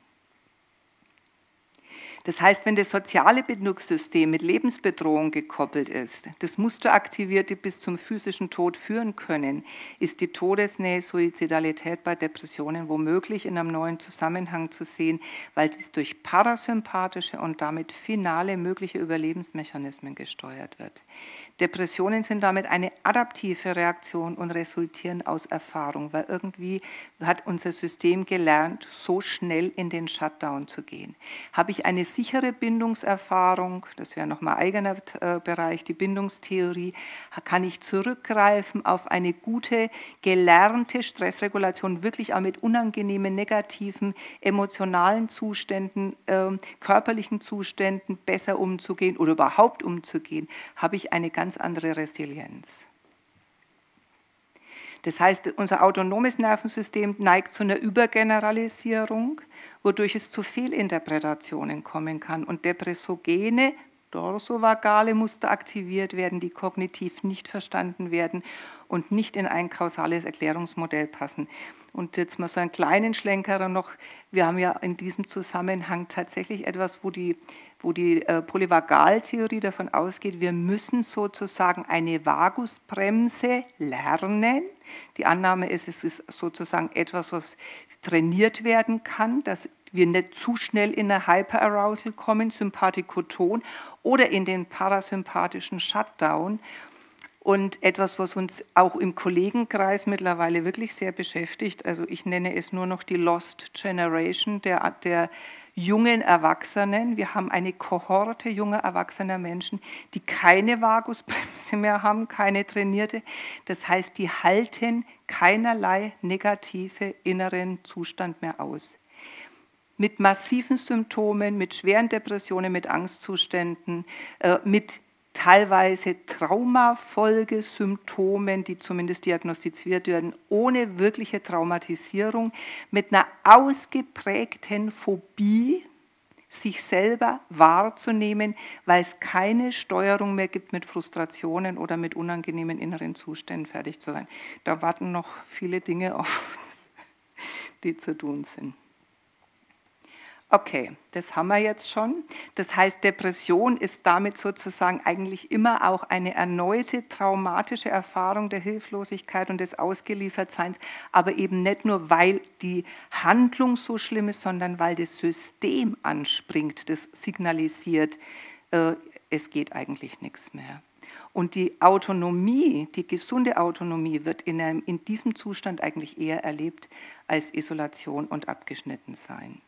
Das heißt, wenn das soziale Bindungssystem mit Lebensbedrohung gekoppelt ist, das Muster aktiviert, die bis zum physischen Tod führen können, ist die Todesnähe, Suizidalität bei Depressionen womöglich in einem neuen Zusammenhang zu sehen, weil dies durch parasympathische und damit finale mögliche Überlebensmechanismen gesteuert wird. Depressionen sind damit eine adaptive Reaktion und resultieren aus Erfahrung, weil irgendwie hat unser System gelernt, so schnell in den Shutdown zu gehen. Habe ich eine sichere Bindungserfahrung, das wäre nochmal eigener äh, Bereich, die Bindungstheorie, kann ich zurückgreifen auf eine gute, gelernte Stressregulation, wirklich auch mit unangenehmen, negativen, emotionalen Zuständen, äh, körperlichen Zuständen besser umzugehen oder überhaupt umzugehen, habe ich eine ganz andere Resilienz. Das heißt, unser autonomes Nervensystem neigt zu einer Übergeneralisierung, wodurch es zu Fehlinterpretationen kommen kann und depressogene, dorsovagale Muster aktiviert werden, die kognitiv nicht verstanden werden und nicht in ein kausales Erklärungsmodell passen. Und jetzt mal so einen kleinen Schlenkerer noch. Wir haben ja in diesem Zusammenhang tatsächlich etwas, wo die, wo die äh, Polyvagaltheorie davon ausgeht, wir müssen sozusagen eine Vagusbremse lernen. Die Annahme ist, es ist sozusagen etwas, was trainiert werden kann, dass wir nicht zu schnell in eine Hyperarousal kommen, Sympathikoton, oder in den parasympathischen Shutdown. Und etwas, was uns auch im Kollegenkreis mittlerweile wirklich sehr beschäftigt, also ich nenne es nur noch die Lost Generation der, der jungen Erwachsenen. Wir haben eine Kohorte junger erwachsener Menschen, die keine Vagusbremse mehr haben, keine trainierte. Das heißt, die halten keinerlei negative inneren Zustand mehr aus. Mit massiven Symptomen, mit schweren Depressionen, mit Angstzuständen, äh, mit teilweise Traumafolgesymptomen, die zumindest diagnostiziert werden, ohne wirkliche Traumatisierung, mit einer ausgeprägten Phobie, sich selber wahrzunehmen, weil es keine Steuerung mehr gibt, mit Frustrationen oder mit unangenehmen inneren Zuständen fertig zu sein. Da warten noch viele Dinge auf uns, die zu tun sind. Okay, das haben wir jetzt schon. Das heißt, Depression ist damit sozusagen eigentlich immer auch eine erneute traumatische Erfahrung der Hilflosigkeit und des Ausgeliefertseins, aber eben nicht nur, weil die Handlung so schlimm ist, sondern weil das System anspringt, das signalisiert, äh, es geht eigentlich nichts mehr. Und die Autonomie, die gesunde Autonomie wird in, einem, in diesem Zustand eigentlich eher erlebt als Isolation und Abgeschnittensein.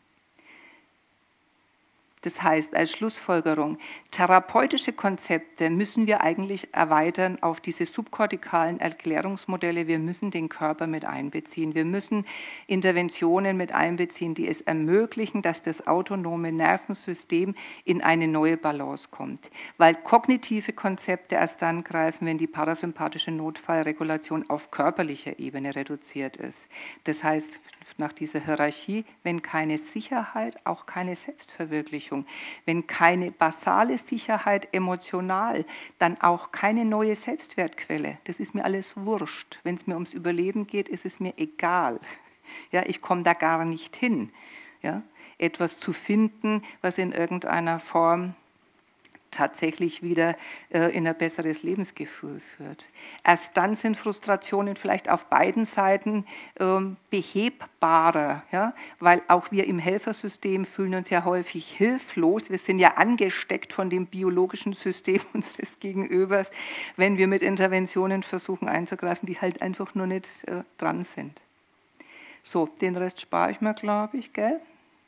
Das heißt, als Schlussfolgerung, therapeutische Konzepte müssen wir eigentlich erweitern auf diese subkortikalen Erklärungsmodelle. Wir müssen den Körper mit einbeziehen. Wir müssen Interventionen mit einbeziehen, die es ermöglichen, dass das autonome Nervensystem in eine neue Balance kommt. Weil kognitive Konzepte erst dann greifen, wenn die parasympathische Notfallregulation auf körperlicher Ebene reduziert ist. Das heißt, nach dieser Hierarchie, wenn keine Sicherheit, auch keine Selbstverwirklichung. Wenn keine basale Sicherheit emotional, dann auch keine neue Selbstwertquelle. Das ist mir alles wurscht. Wenn es mir ums Überleben geht, ist es mir egal. Ja, ich komme da gar nicht hin. Ja, etwas zu finden, was in irgendeiner Form tatsächlich wieder äh, in ein besseres Lebensgefühl führt. Erst dann sind Frustrationen vielleicht auf beiden Seiten ähm, behebbarer, ja? Weil auch wir im Helfersystem fühlen uns ja häufig hilflos. Wir sind ja angesteckt von dem biologischen System unseres Gegenübers, wenn wir mit Interventionen versuchen einzugreifen, die halt einfach nur nicht äh, dran sind. So, den Rest spare ich mir, glaube ich, gell?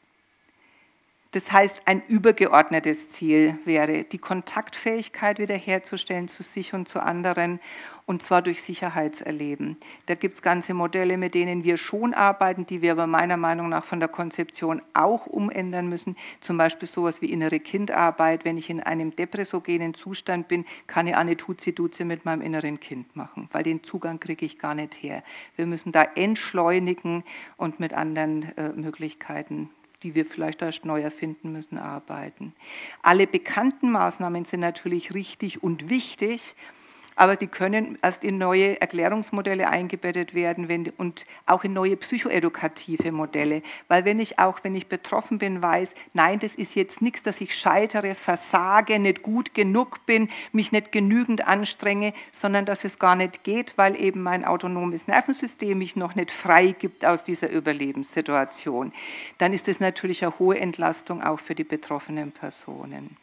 Das heißt, ein übergeordnetes Ziel wäre, die Kontaktfähigkeit wiederherzustellen zu sich und zu anderen, und zwar durch Sicherheitserleben. Da gibt es ganze Modelle, mit denen wir schon arbeiten, die wir aber meiner Meinung nach von der Konzeption auch umändern müssen. Zum Beispiel sowas wie innere Kindarbeit. Wenn ich in einem depressogenen Zustand bin, kann ich eine Tuzi-Duze mit meinem inneren Kind machen, weil den Zugang kriege ich gar nicht her. Wir müssen da entschleunigen und mit anderen äh, Möglichkeiten, die wir vielleicht erst neu erfinden müssen, arbeiten. Alle bekannten Maßnahmen sind natürlich richtig und wichtig, aber die können erst in neue Erklärungsmodelle eingebettet werden wenn, und auch in neue psychoedukative Modelle. Weil wenn ich auch, wenn ich betroffen bin, weiß, nein, das ist jetzt nichts, dass ich scheitere, versage, nicht gut genug bin, mich nicht genügend anstrenge, sondern dass es gar nicht geht, weil eben mein autonomes Nervensystem mich noch nicht frei gibt aus dieser Überlebenssituation. Dann ist das natürlich eine hohe Entlastung auch für die betroffenen Personen.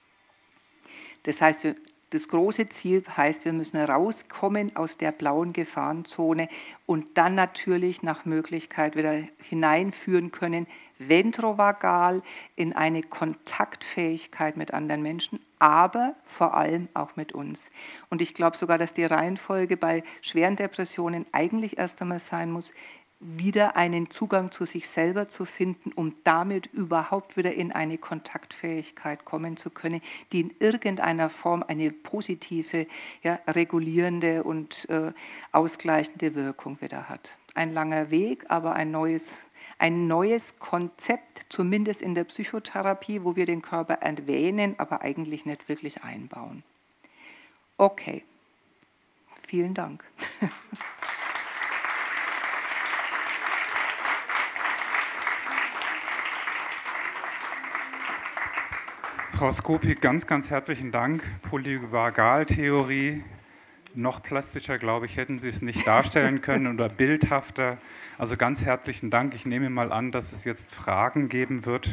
Das heißt, wir Das große Ziel heißt, wir müssen rauskommen aus der blauen Gefahrenzone und dann natürlich nach Möglichkeit wieder hineinführen können, ventrovagal in eine Kontaktfähigkeit mit anderen Menschen, aber vor allem auch mit uns. Und ich glaube sogar, dass die Reihenfolge bei schweren Depressionen eigentlich erst einmal sein muss, wieder einen Zugang zu sich selber zu finden, um damit überhaupt wieder in eine Kontaktfähigkeit kommen zu können, die in irgendeiner Form eine positive, ja, regulierende und äh, ausgleichende Wirkung wieder hat. Ein langer Weg, aber ein neues, ein neues Konzept, zumindest in der Psychotherapie, wo wir den Körper erwähnen, aber eigentlich nicht wirklich einbauen. Okay, vielen Dank. Frau Scopi, ganz, ganz herzlichen Dank. Polyvagaltheorie, noch plastischer, glaube ich, hätten Sie es nicht darstellen können oder bildhafter. Also ganz herzlichen Dank. Ich nehme mal an, dass es jetzt Fragen geben wird.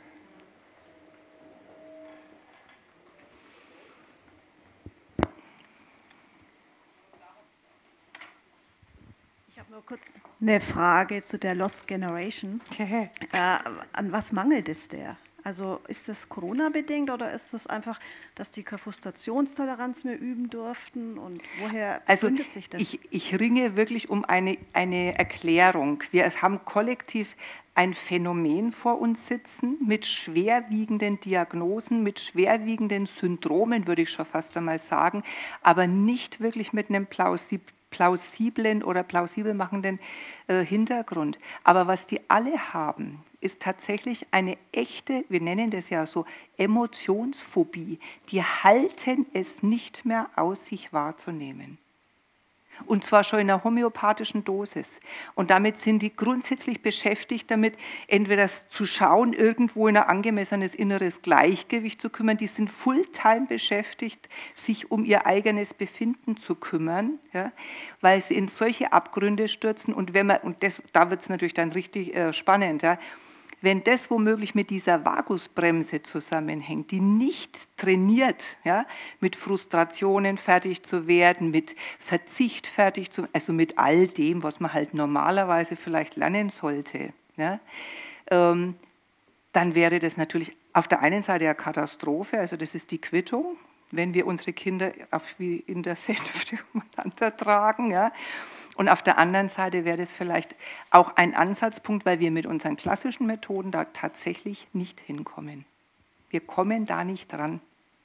Ich habe nur kurz eine Frage zu der Lost Generation. äh, an was mangelt es der? Also ist das Corona-bedingt oder ist das einfach, dass die keine Frustrationstoleranz mehr üben durften? Und woher also begründet sich das? Ich, ich ringe wirklich um eine, eine Erklärung. Wir haben kollektiv ein Phänomen vor uns sitzen mit schwerwiegenden Diagnosen, mit schwerwiegenden Syndromen, würde ich schon fast einmal sagen, aber nicht wirklich mit einem plausiblen plausiblen oder plausibel machenden äh, Hintergrund. Aber was die alle haben, ist tatsächlich eine echte, wir nennen das ja so, Emotionsphobie. Die halten es nicht mehr aus, sich wahrzunehmen. Und zwar schon in einer homöopathischen Dosis. Und damit sind die grundsätzlich beschäftigt damit, entweder zu schauen, irgendwo in ein angemessenes inneres Gleichgewicht zu kümmern. Die sind fulltime beschäftigt, sich um ihr eigenes Befinden zu kümmern, ja, weil sie in solche Abgründe stürzen. Und, wenn man, und das, da wird es natürlich dann richtig äh, spannend, ja, wenn das womöglich mit dieser Vagusbremse zusammenhängt, die nicht trainiert, ja, mit Frustrationen fertig zu werden, mit Verzicht fertig zu werden, also mit all dem, was man halt normalerweise vielleicht lernen sollte, ja, ähm, dann wäre das natürlich auf der einen Seite eine Katastrophe, also das ist die Quittung, wenn wir unsere Kinder auf, wie in der Sänfte umeinander tragen, ja. Und auf der anderen Seite wäre das vielleicht auch ein Ansatzpunkt, weil wir mit unseren klassischen Methoden da tatsächlich nicht hinkommen. Wir kommen da nicht dran.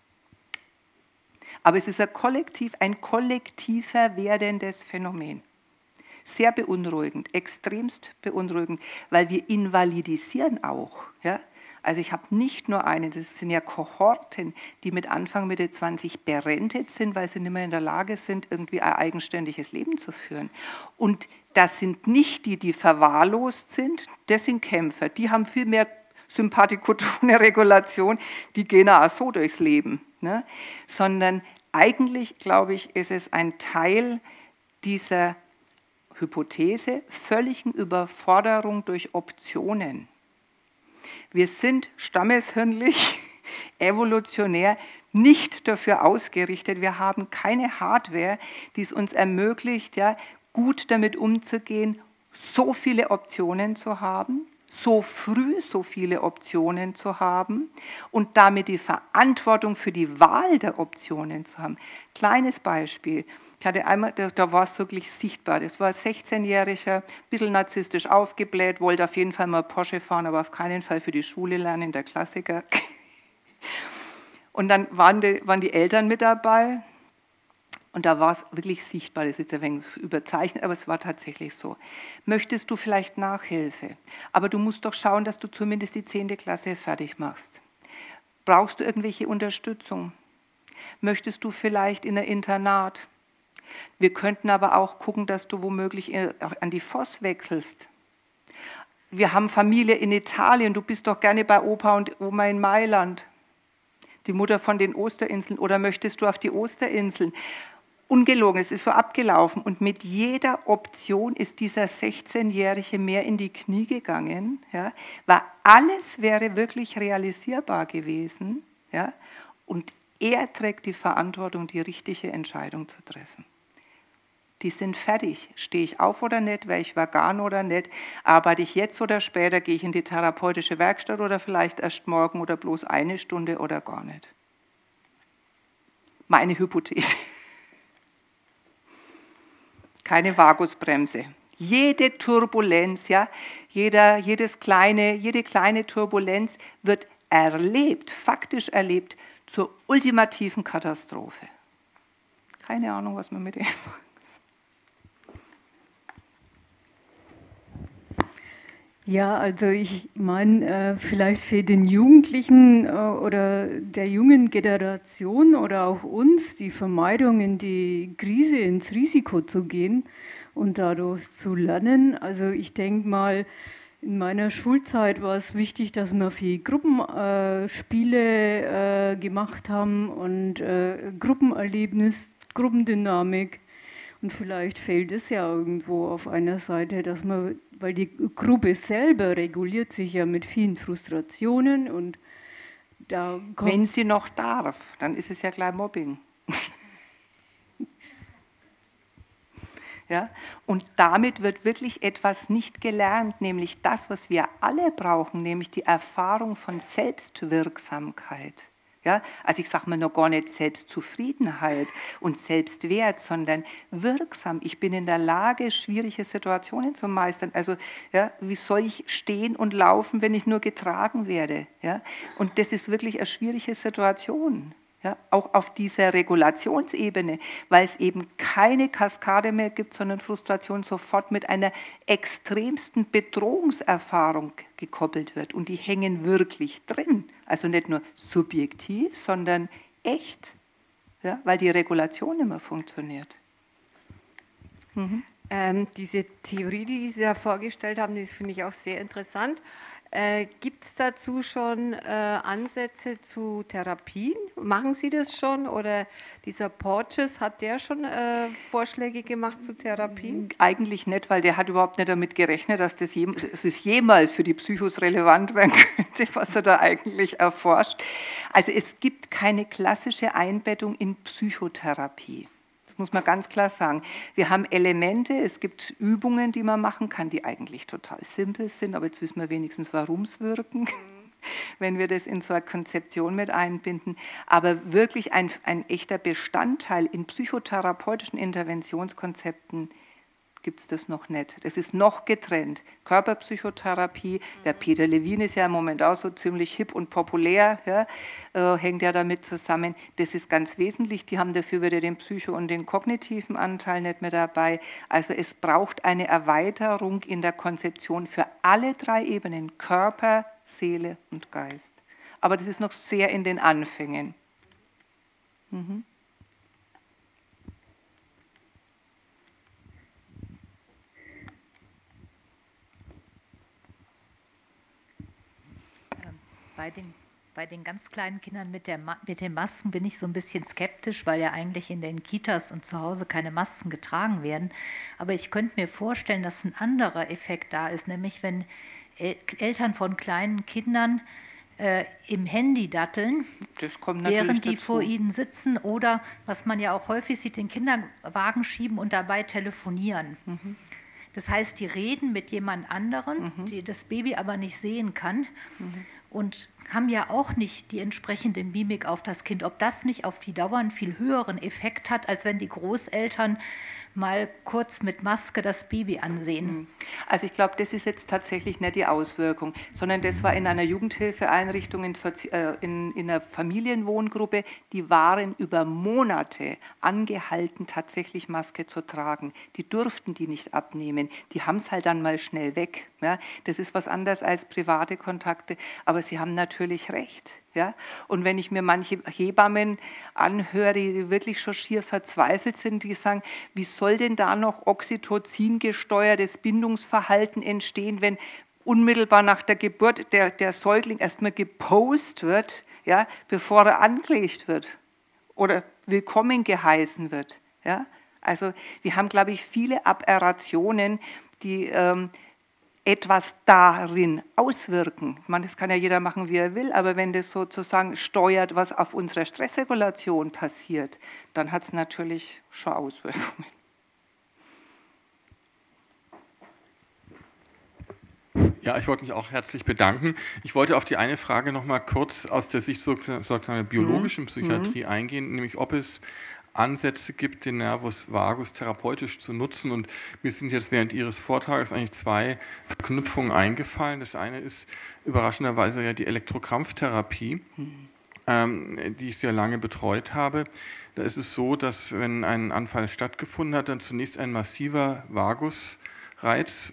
Aber es ist ein kollektiv, ein kollektiver werdendes Phänomen. Sehr beunruhigend, extremst beunruhigend, weil wir invalidisieren auch. Ja? Also ich habe nicht nur eine, das sind ja Kohorten, die mit Anfang, Mitte zwanzig berentet sind, weil sie nicht mehr in der Lage sind, irgendwie ein eigenständiges Leben zu führen. Und das sind nicht die, die verwahrlost sind, das sind Kämpfer. Die haben viel mehr Sympathikotone-Regulation, die gehen auch so durchs Leben. Ne? Sondern eigentlich, glaube ich, ist es ein Teil dieser Hypothese völligen Überforderung durch Optionen. Wir sind stammeshirnlich, evolutionär nicht dafür ausgerichtet. Wir haben keine Hardware, die es uns ermöglicht, ja, gut damit umzugehen, so viele Optionen zu haben, so früh so viele Optionen zu haben und damit die Verantwortung für die Wahl der Optionen zu haben. Kleines Beispiel. Ich hatte einmal, da, da war es wirklich sichtbar, das war ein sechzehnjähriger, ein bisschen narzisstisch aufgebläht, wollte auf jeden Fall mal Porsche fahren, aber auf keinen Fall für die Schule lernen, der Klassiker. Und dann waren die, waren die Eltern mit dabei und da war es wirklich sichtbar, das ist jetzt ein wenig überzeichnet, aber es war tatsächlich so. Möchtest du vielleicht Nachhilfe? Aber du musst doch schauen, dass du zumindest die zehnte Klasse fertig machst. Brauchst du irgendwelche Unterstützung? Möchtest du vielleicht in ein Internat? Wir könnten aber auch gucken, dass du womöglich an die Voss wechselst. Wir haben Familie in Italien, du bist doch gerne bei Opa und Oma in Mailand. Die Mutter von den Osterinseln, oder möchtest du auf die Osterinseln? Ungelogen, es ist so abgelaufen. Und mit jeder Option ist dieser sechzehnjährige mehr in die Knie gegangen, ja, weil alles wäre wirklich realisierbar gewesen. Ja, und er trägt die Verantwortung, die richtige Entscheidung zu treffen. Die sind fertig. Stehe ich auf oder nicht? Wäre ich vegan oder nicht? Arbeite ich jetzt oder später? Gehe ich in die therapeutische Werkstatt oder vielleicht erst morgen oder bloß eine Stunde oder gar nicht? Meine Hypothese. Keine Vagusbremse. Jede Turbulenz, ja, jeder, jedes kleine, jede kleine Turbulenz wird erlebt, faktisch erlebt, zur ultimativen Katastrophe. Keine Ahnung, was man mit dem macht. Ja, also ich meine, äh, vielleicht für den Jugendlichen äh, oder der jungen Generation oder auch uns die Vermeidung in die Krise, ins Risiko zu gehen und dadurch zu lernen. Also ich denke mal, in meiner Schulzeit war es wichtig, dass wir viel Gruppenspiele äh, gemacht haben und äh, Gruppenerlebnis, Gruppendynamik. Und vielleicht fehlt es ja irgendwo auf einer Seite, dass man, weil die Gruppe selber reguliert sich ja mit vielen Frustrationen und da kommt. Wenn sie noch darf, dann ist es ja gleich Mobbing. Ja? Und damit wird wirklich etwas nicht gelernt, nämlich das, was wir alle brauchen, nämlich die Erfahrung von Selbstwirksamkeit. Ja, also ich sage mal noch gar nicht Selbstzufriedenheit und Selbstwert, sondern wirksam. Ich bin in der Lage, schwierige Situationen zu meistern. Also ja, wie soll ich stehen und laufen, wenn ich nur getragen werde? Ja? Und das ist wirklich eine schwierige Situation. Ja, auch auf dieser Regulationsebene, weil es eben keine Kaskade mehr gibt, sondern Frustration sofort mit einer extremsten Bedrohungserfahrung gekoppelt wird. Und die hängen wirklich drin. Also nicht nur subjektiv, sondern echt, ja, weil die Regulation immer funktioniert. Mhm. Ähm, diese Theorie, die Sie ja vorgestellt haben, die finde ich auch sehr interessant. Äh, gibt es dazu schon äh, Ansätze zu Therapien? Machen Sie das schon? Oder dieser Porges, hat der schon äh, Vorschläge gemacht zu Therapien? Eigentlich nicht, weil der hat überhaupt nicht damit gerechnet, dass das, jem, das ist jemals für die Psychos relevant werden könnte, was er da eigentlich erforscht. Also es gibt keine klassische Einbettung in Psychotherapie. Das muss man ganz klar sagen. Wir haben Elemente, es gibt Übungen, die man machen kann, die eigentlich total simpel sind, aber jetzt wissen wir wenigstens, warum es wirken, wenn wir das in so eine Konzeption mit einbinden. Aber wirklich ein, ein echter Bestandteil in psychotherapeutischen Interventionskonzepten gibt es das noch nicht. Das ist noch getrennt. Körperpsychotherapie, der Peter Levine ist ja im Moment auch so ziemlich hip und populär, ja, äh, hängt ja damit zusammen. Das ist ganz wesentlich. Die haben dafür wieder den Psycho- und den kognitiven Anteil nicht mehr dabei. Also es braucht eine Erweiterung in der Konzeption für alle drei Ebenen, Körper, Seele und Geist. Aber das ist noch sehr in den Anfängen. Mhm. Bei den, bei den ganz kleinen Kindern mit, der, mit den Masken bin ich so ein bisschen skeptisch, weil ja eigentlich in den Kitas und zu Hause keine Masken getragen werden. Aber ich könnte mir vorstellen, dass ein anderer Effekt da ist, nämlich wenn El Eltern von kleinen Kindern äh, im Handy datteln, während die dazu. vor ihnen sitzen oder, was man ja auch häufig sieht, den Kinderwagen schieben und dabei telefonieren. Mhm. Das heißt, die reden mit jemand anderem, mhm. die das Baby aber nicht sehen kann. Mhm. Und haben ja auch nicht die entsprechende Mimik auf das Kind. Ob das nicht auf die Dauer einen viel höheren Effekt hat, als wenn die Großeltern mal kurz mit Maske das Baby ansehen. Also ich glaube, das ist jetzt tatsächlich nicht die Auswirkung, sondern das war in einer Jugendhilfeeinrichtung, in, in, in einer Familienwohngruppe, die waren über Monate angehalten, tatsächlich Maske zu tragen. Die durften die nicht abnehmen, die haben es halt dann mal schnell weg. Ja? Das ist was anderes als private Kontakte, aber sie haben natürlich recht. Ja? Und wenn ich mir manche Hebammen anhöre, die wirklich schon schier verzweifelt sind, die sagen, wie soll denn da noch Oxytocin-gesteuertes Bindungsverhalten entstehen, wenn unmittelbar nach der Geburt der, der Säugling erstmal gepostet wird, ja, bevor er angelegt wird oder willkommen geheißen wird. Ja? Also wir haben, glaube ich, viele Aberrationen, die ähm, etwas darin auswirken. Ich meine, das kann ja jeder machen, wie er will, aber wenn das sozusagen steuert, was auf unserer Stressregulation passiert, dann hat es natürlich schon Auswirkungen. Ja, ich wollte mich auch herzlich bedanken. Ich wollte auf die eine Frage noch mal kurz aus der Sicht so, so einer biologischen Psychiatrie mhm. eingehen, nämlich ob es Ansätze gibt, den Nervus vagus therapeutisch zu nutzen. Und mir sind jetzt während Ihres Vortrags eigentlich zwei Verknüpfungen eingefallen. Das eine ist überraschenderweise ja die Elektrokrampftherapie, mhm. ähm, die ich sehr lange betreut habe. Da ist es so, dass wenn ein Anfall stattgefunden hat, dann zunächst ein massiver Vagusreiz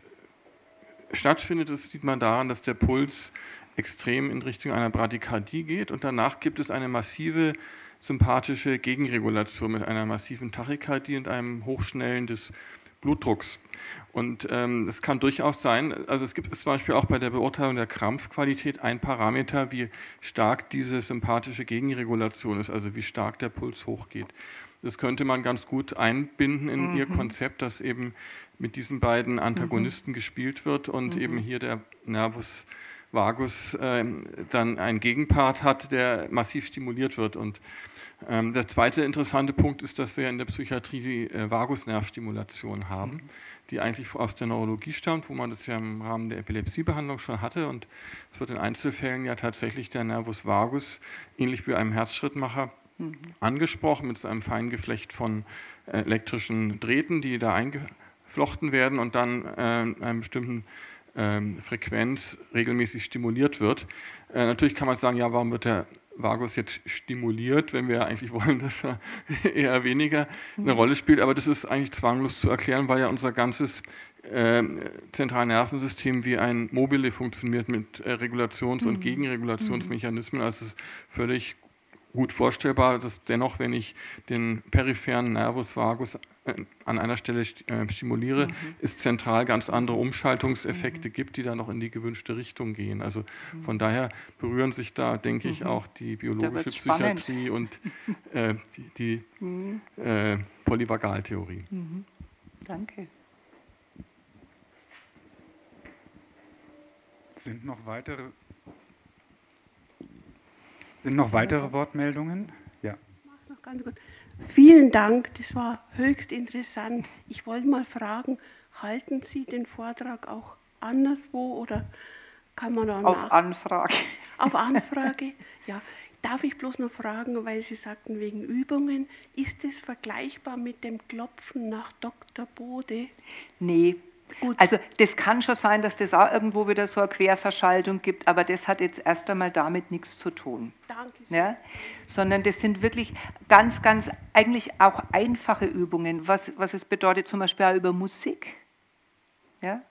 stattfindet. Das sieht man daran, dass der Puls extrem in Richtung einer Bradykardie geht und danach gibt es eine massive sympathische Gegenregulation mit einer massiven Tachykardie und einem Hochschnellen des Blutdrucks. Und ähm, das kann durchaus sein, also es gibt es zum Beispiel auch bei der Beurteilung der Krampfqualität ein Parameter, wie stark diese sympathische Gegenregulation ist, also wie stark der Puls hochgeht. Das könnte man ganz gut einbinden in mhm. Ihr Konzept, dass eben mit diesen beiden Antagonisten mhm. gespielt wird und mhm. eben hier der Nervus vagus äh, dann einen Gegenpart hat, der massiv stimuliert wird. Und ähm, der zweite interessante Punkt ist, dass wir in der Psychiatrie die äh, Vagusnervstimulation haben, die eigentlich aus der Neurologie stammt, wo man das ja im Rahmen der Epilepsiebehandlung schon hatte. Und es wird in Einzelfällen ja tatsächlich der Nervus vagus, ähnlich wie einem Herzschrittmacher, mhm. angesprochen mit so einem Feingeflecht von äh, elektrischen Drähten, die da eingeflochten werden und dann äh, einem bestimmten Ähm, Frequenz regelmäßig stimuliert wird. Äh, natürlich kann man sagen, ja, warum wird der Vagus jetzt stimuliert, wenn wir eigentlich wollen, dass er eher weniger eine Rolle spielt, aber das ist eigentlich zwanglos zu erklären, weil ja unser ganzes äh, Zentralnervensystem wie ein Mobile funktioniert mit äh, Regulations- und Gegenregulationsmechanismen, also es ist völlig gut vorstellbar, dass dennoch, wenn ich den peripheren Nervus vagus an einer Stelle stimuliere, mhm. es zentral ganz andere Umschaltungseffekte mhm. gibt, die dann noch in die gewünschte Richtung gehen. Also von daher berühren sich da, denke mhm. ich, auch die biologische Psychiatrie und äh, die, die mhm. äh, Polyvagaltheorie. Mhm. Danke. Sind noch weitere Sind noch weitere Wortmeldungen? Ja. Noch ganz gut. Vielen Dank, das war höchst interessant. Ich wollte mal fragen, halten Sie den Vortrag auch anderswo oder kann man da Auf Anfrage. Auf Anfrage, ja. Darf ich bloß noch fragen, weil Sie sagten wegen Übungen, ist es vergleichbar mit dem Klopfen nach Doktor Bode? Nee. Gut. Also das kann schon sein, dass das auch irgendwo wieder so eine Querverschaltung gibt, aber das hat jetzt erst einmal damit nichts zu tun. Danke. Ja? Sondern das sind wirklich ganz, ganz eigentlich auch einfache Übungen, was, was es bedeutet, zum Beispiel auch über Musik. Ja?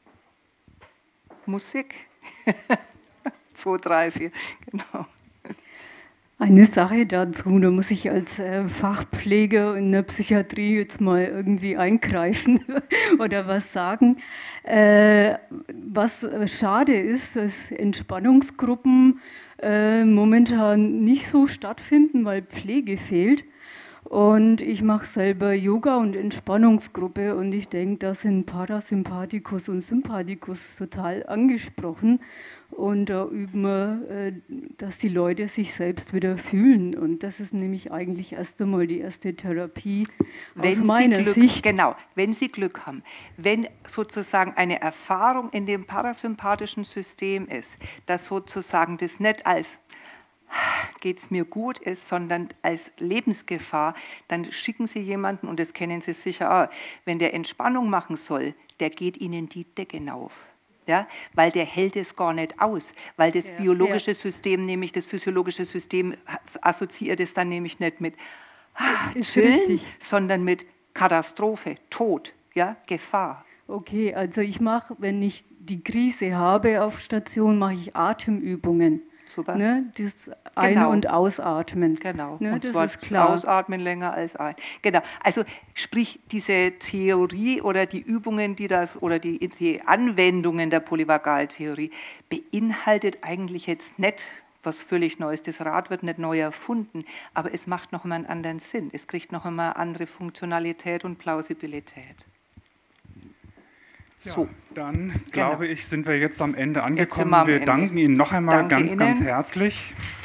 Musik. Zwei, drei, vier, genau. Eine Sache dazu, da muss ich als äh, Fachpfleger in der Psychiatrie jetzt mal irgendwie eingreifen oder was sagen. Äh, was schade ist, dass Entspannungsgruppen äh, momentan nicht so stattfinden, weil Pflege fehlt. Und ich mache selber Yoga und Entspannungsgruppe und ich denke, da sind Parasympathikus und Sympathikus total angesprochen. Und da üben wir, dass die Leute sich selbst wieder fühlen. Und das ist nämlich eigentlich erst einmal die erste Therapie aus meiner Sicht. Genau, wenn Sie Glück haben. Wenn sozusagen eine Erfahrung in dem parasympathischen System ist, dass sozusagen das nicht als geht es mir gut ist, sondern als Lebensgefahr, dann schicken Sie jemanden, und das kennen Sie sicher auch, wenn der Entspannung machen soll, der geht Ihnen die Decke auf. Ja, weil der hält es gar nicht aus, weil das ja, biologische ja. System, nämlich das physiologische System, assoziiert es dann nämlich nicht mit ah, Chillen, sondern mit Katastrophe, Tod, ja, Gefahr. Okay, also ich mache, wenn ich die Krise habe auf Station, mache ich Atemübungen. Super. Ne, das Ein- genau. und Ausatmen. Genau. Ne, und das zwar ist klar. Ausatmen länger als ein. Genau. Also sprich diese Theorie oder die Übungen, die das oder die, die Anwendungen der Polyvagaltheorie beinhaltet eigentlich jetzt nicht was völlig Neues. Das Rad wird nicht neu erfunden, aber es macht noch einmal einen anderen Sinn. Es kriegt noch einmal andere Funktionalität und Plausibilität. Ja, so. Dann glaube genau. ich, sind wir jetzt am Ende angekommen. Am wir Ende. danken Ihnen noch einmal Danke ganz, Ihnen. ganz herzlich.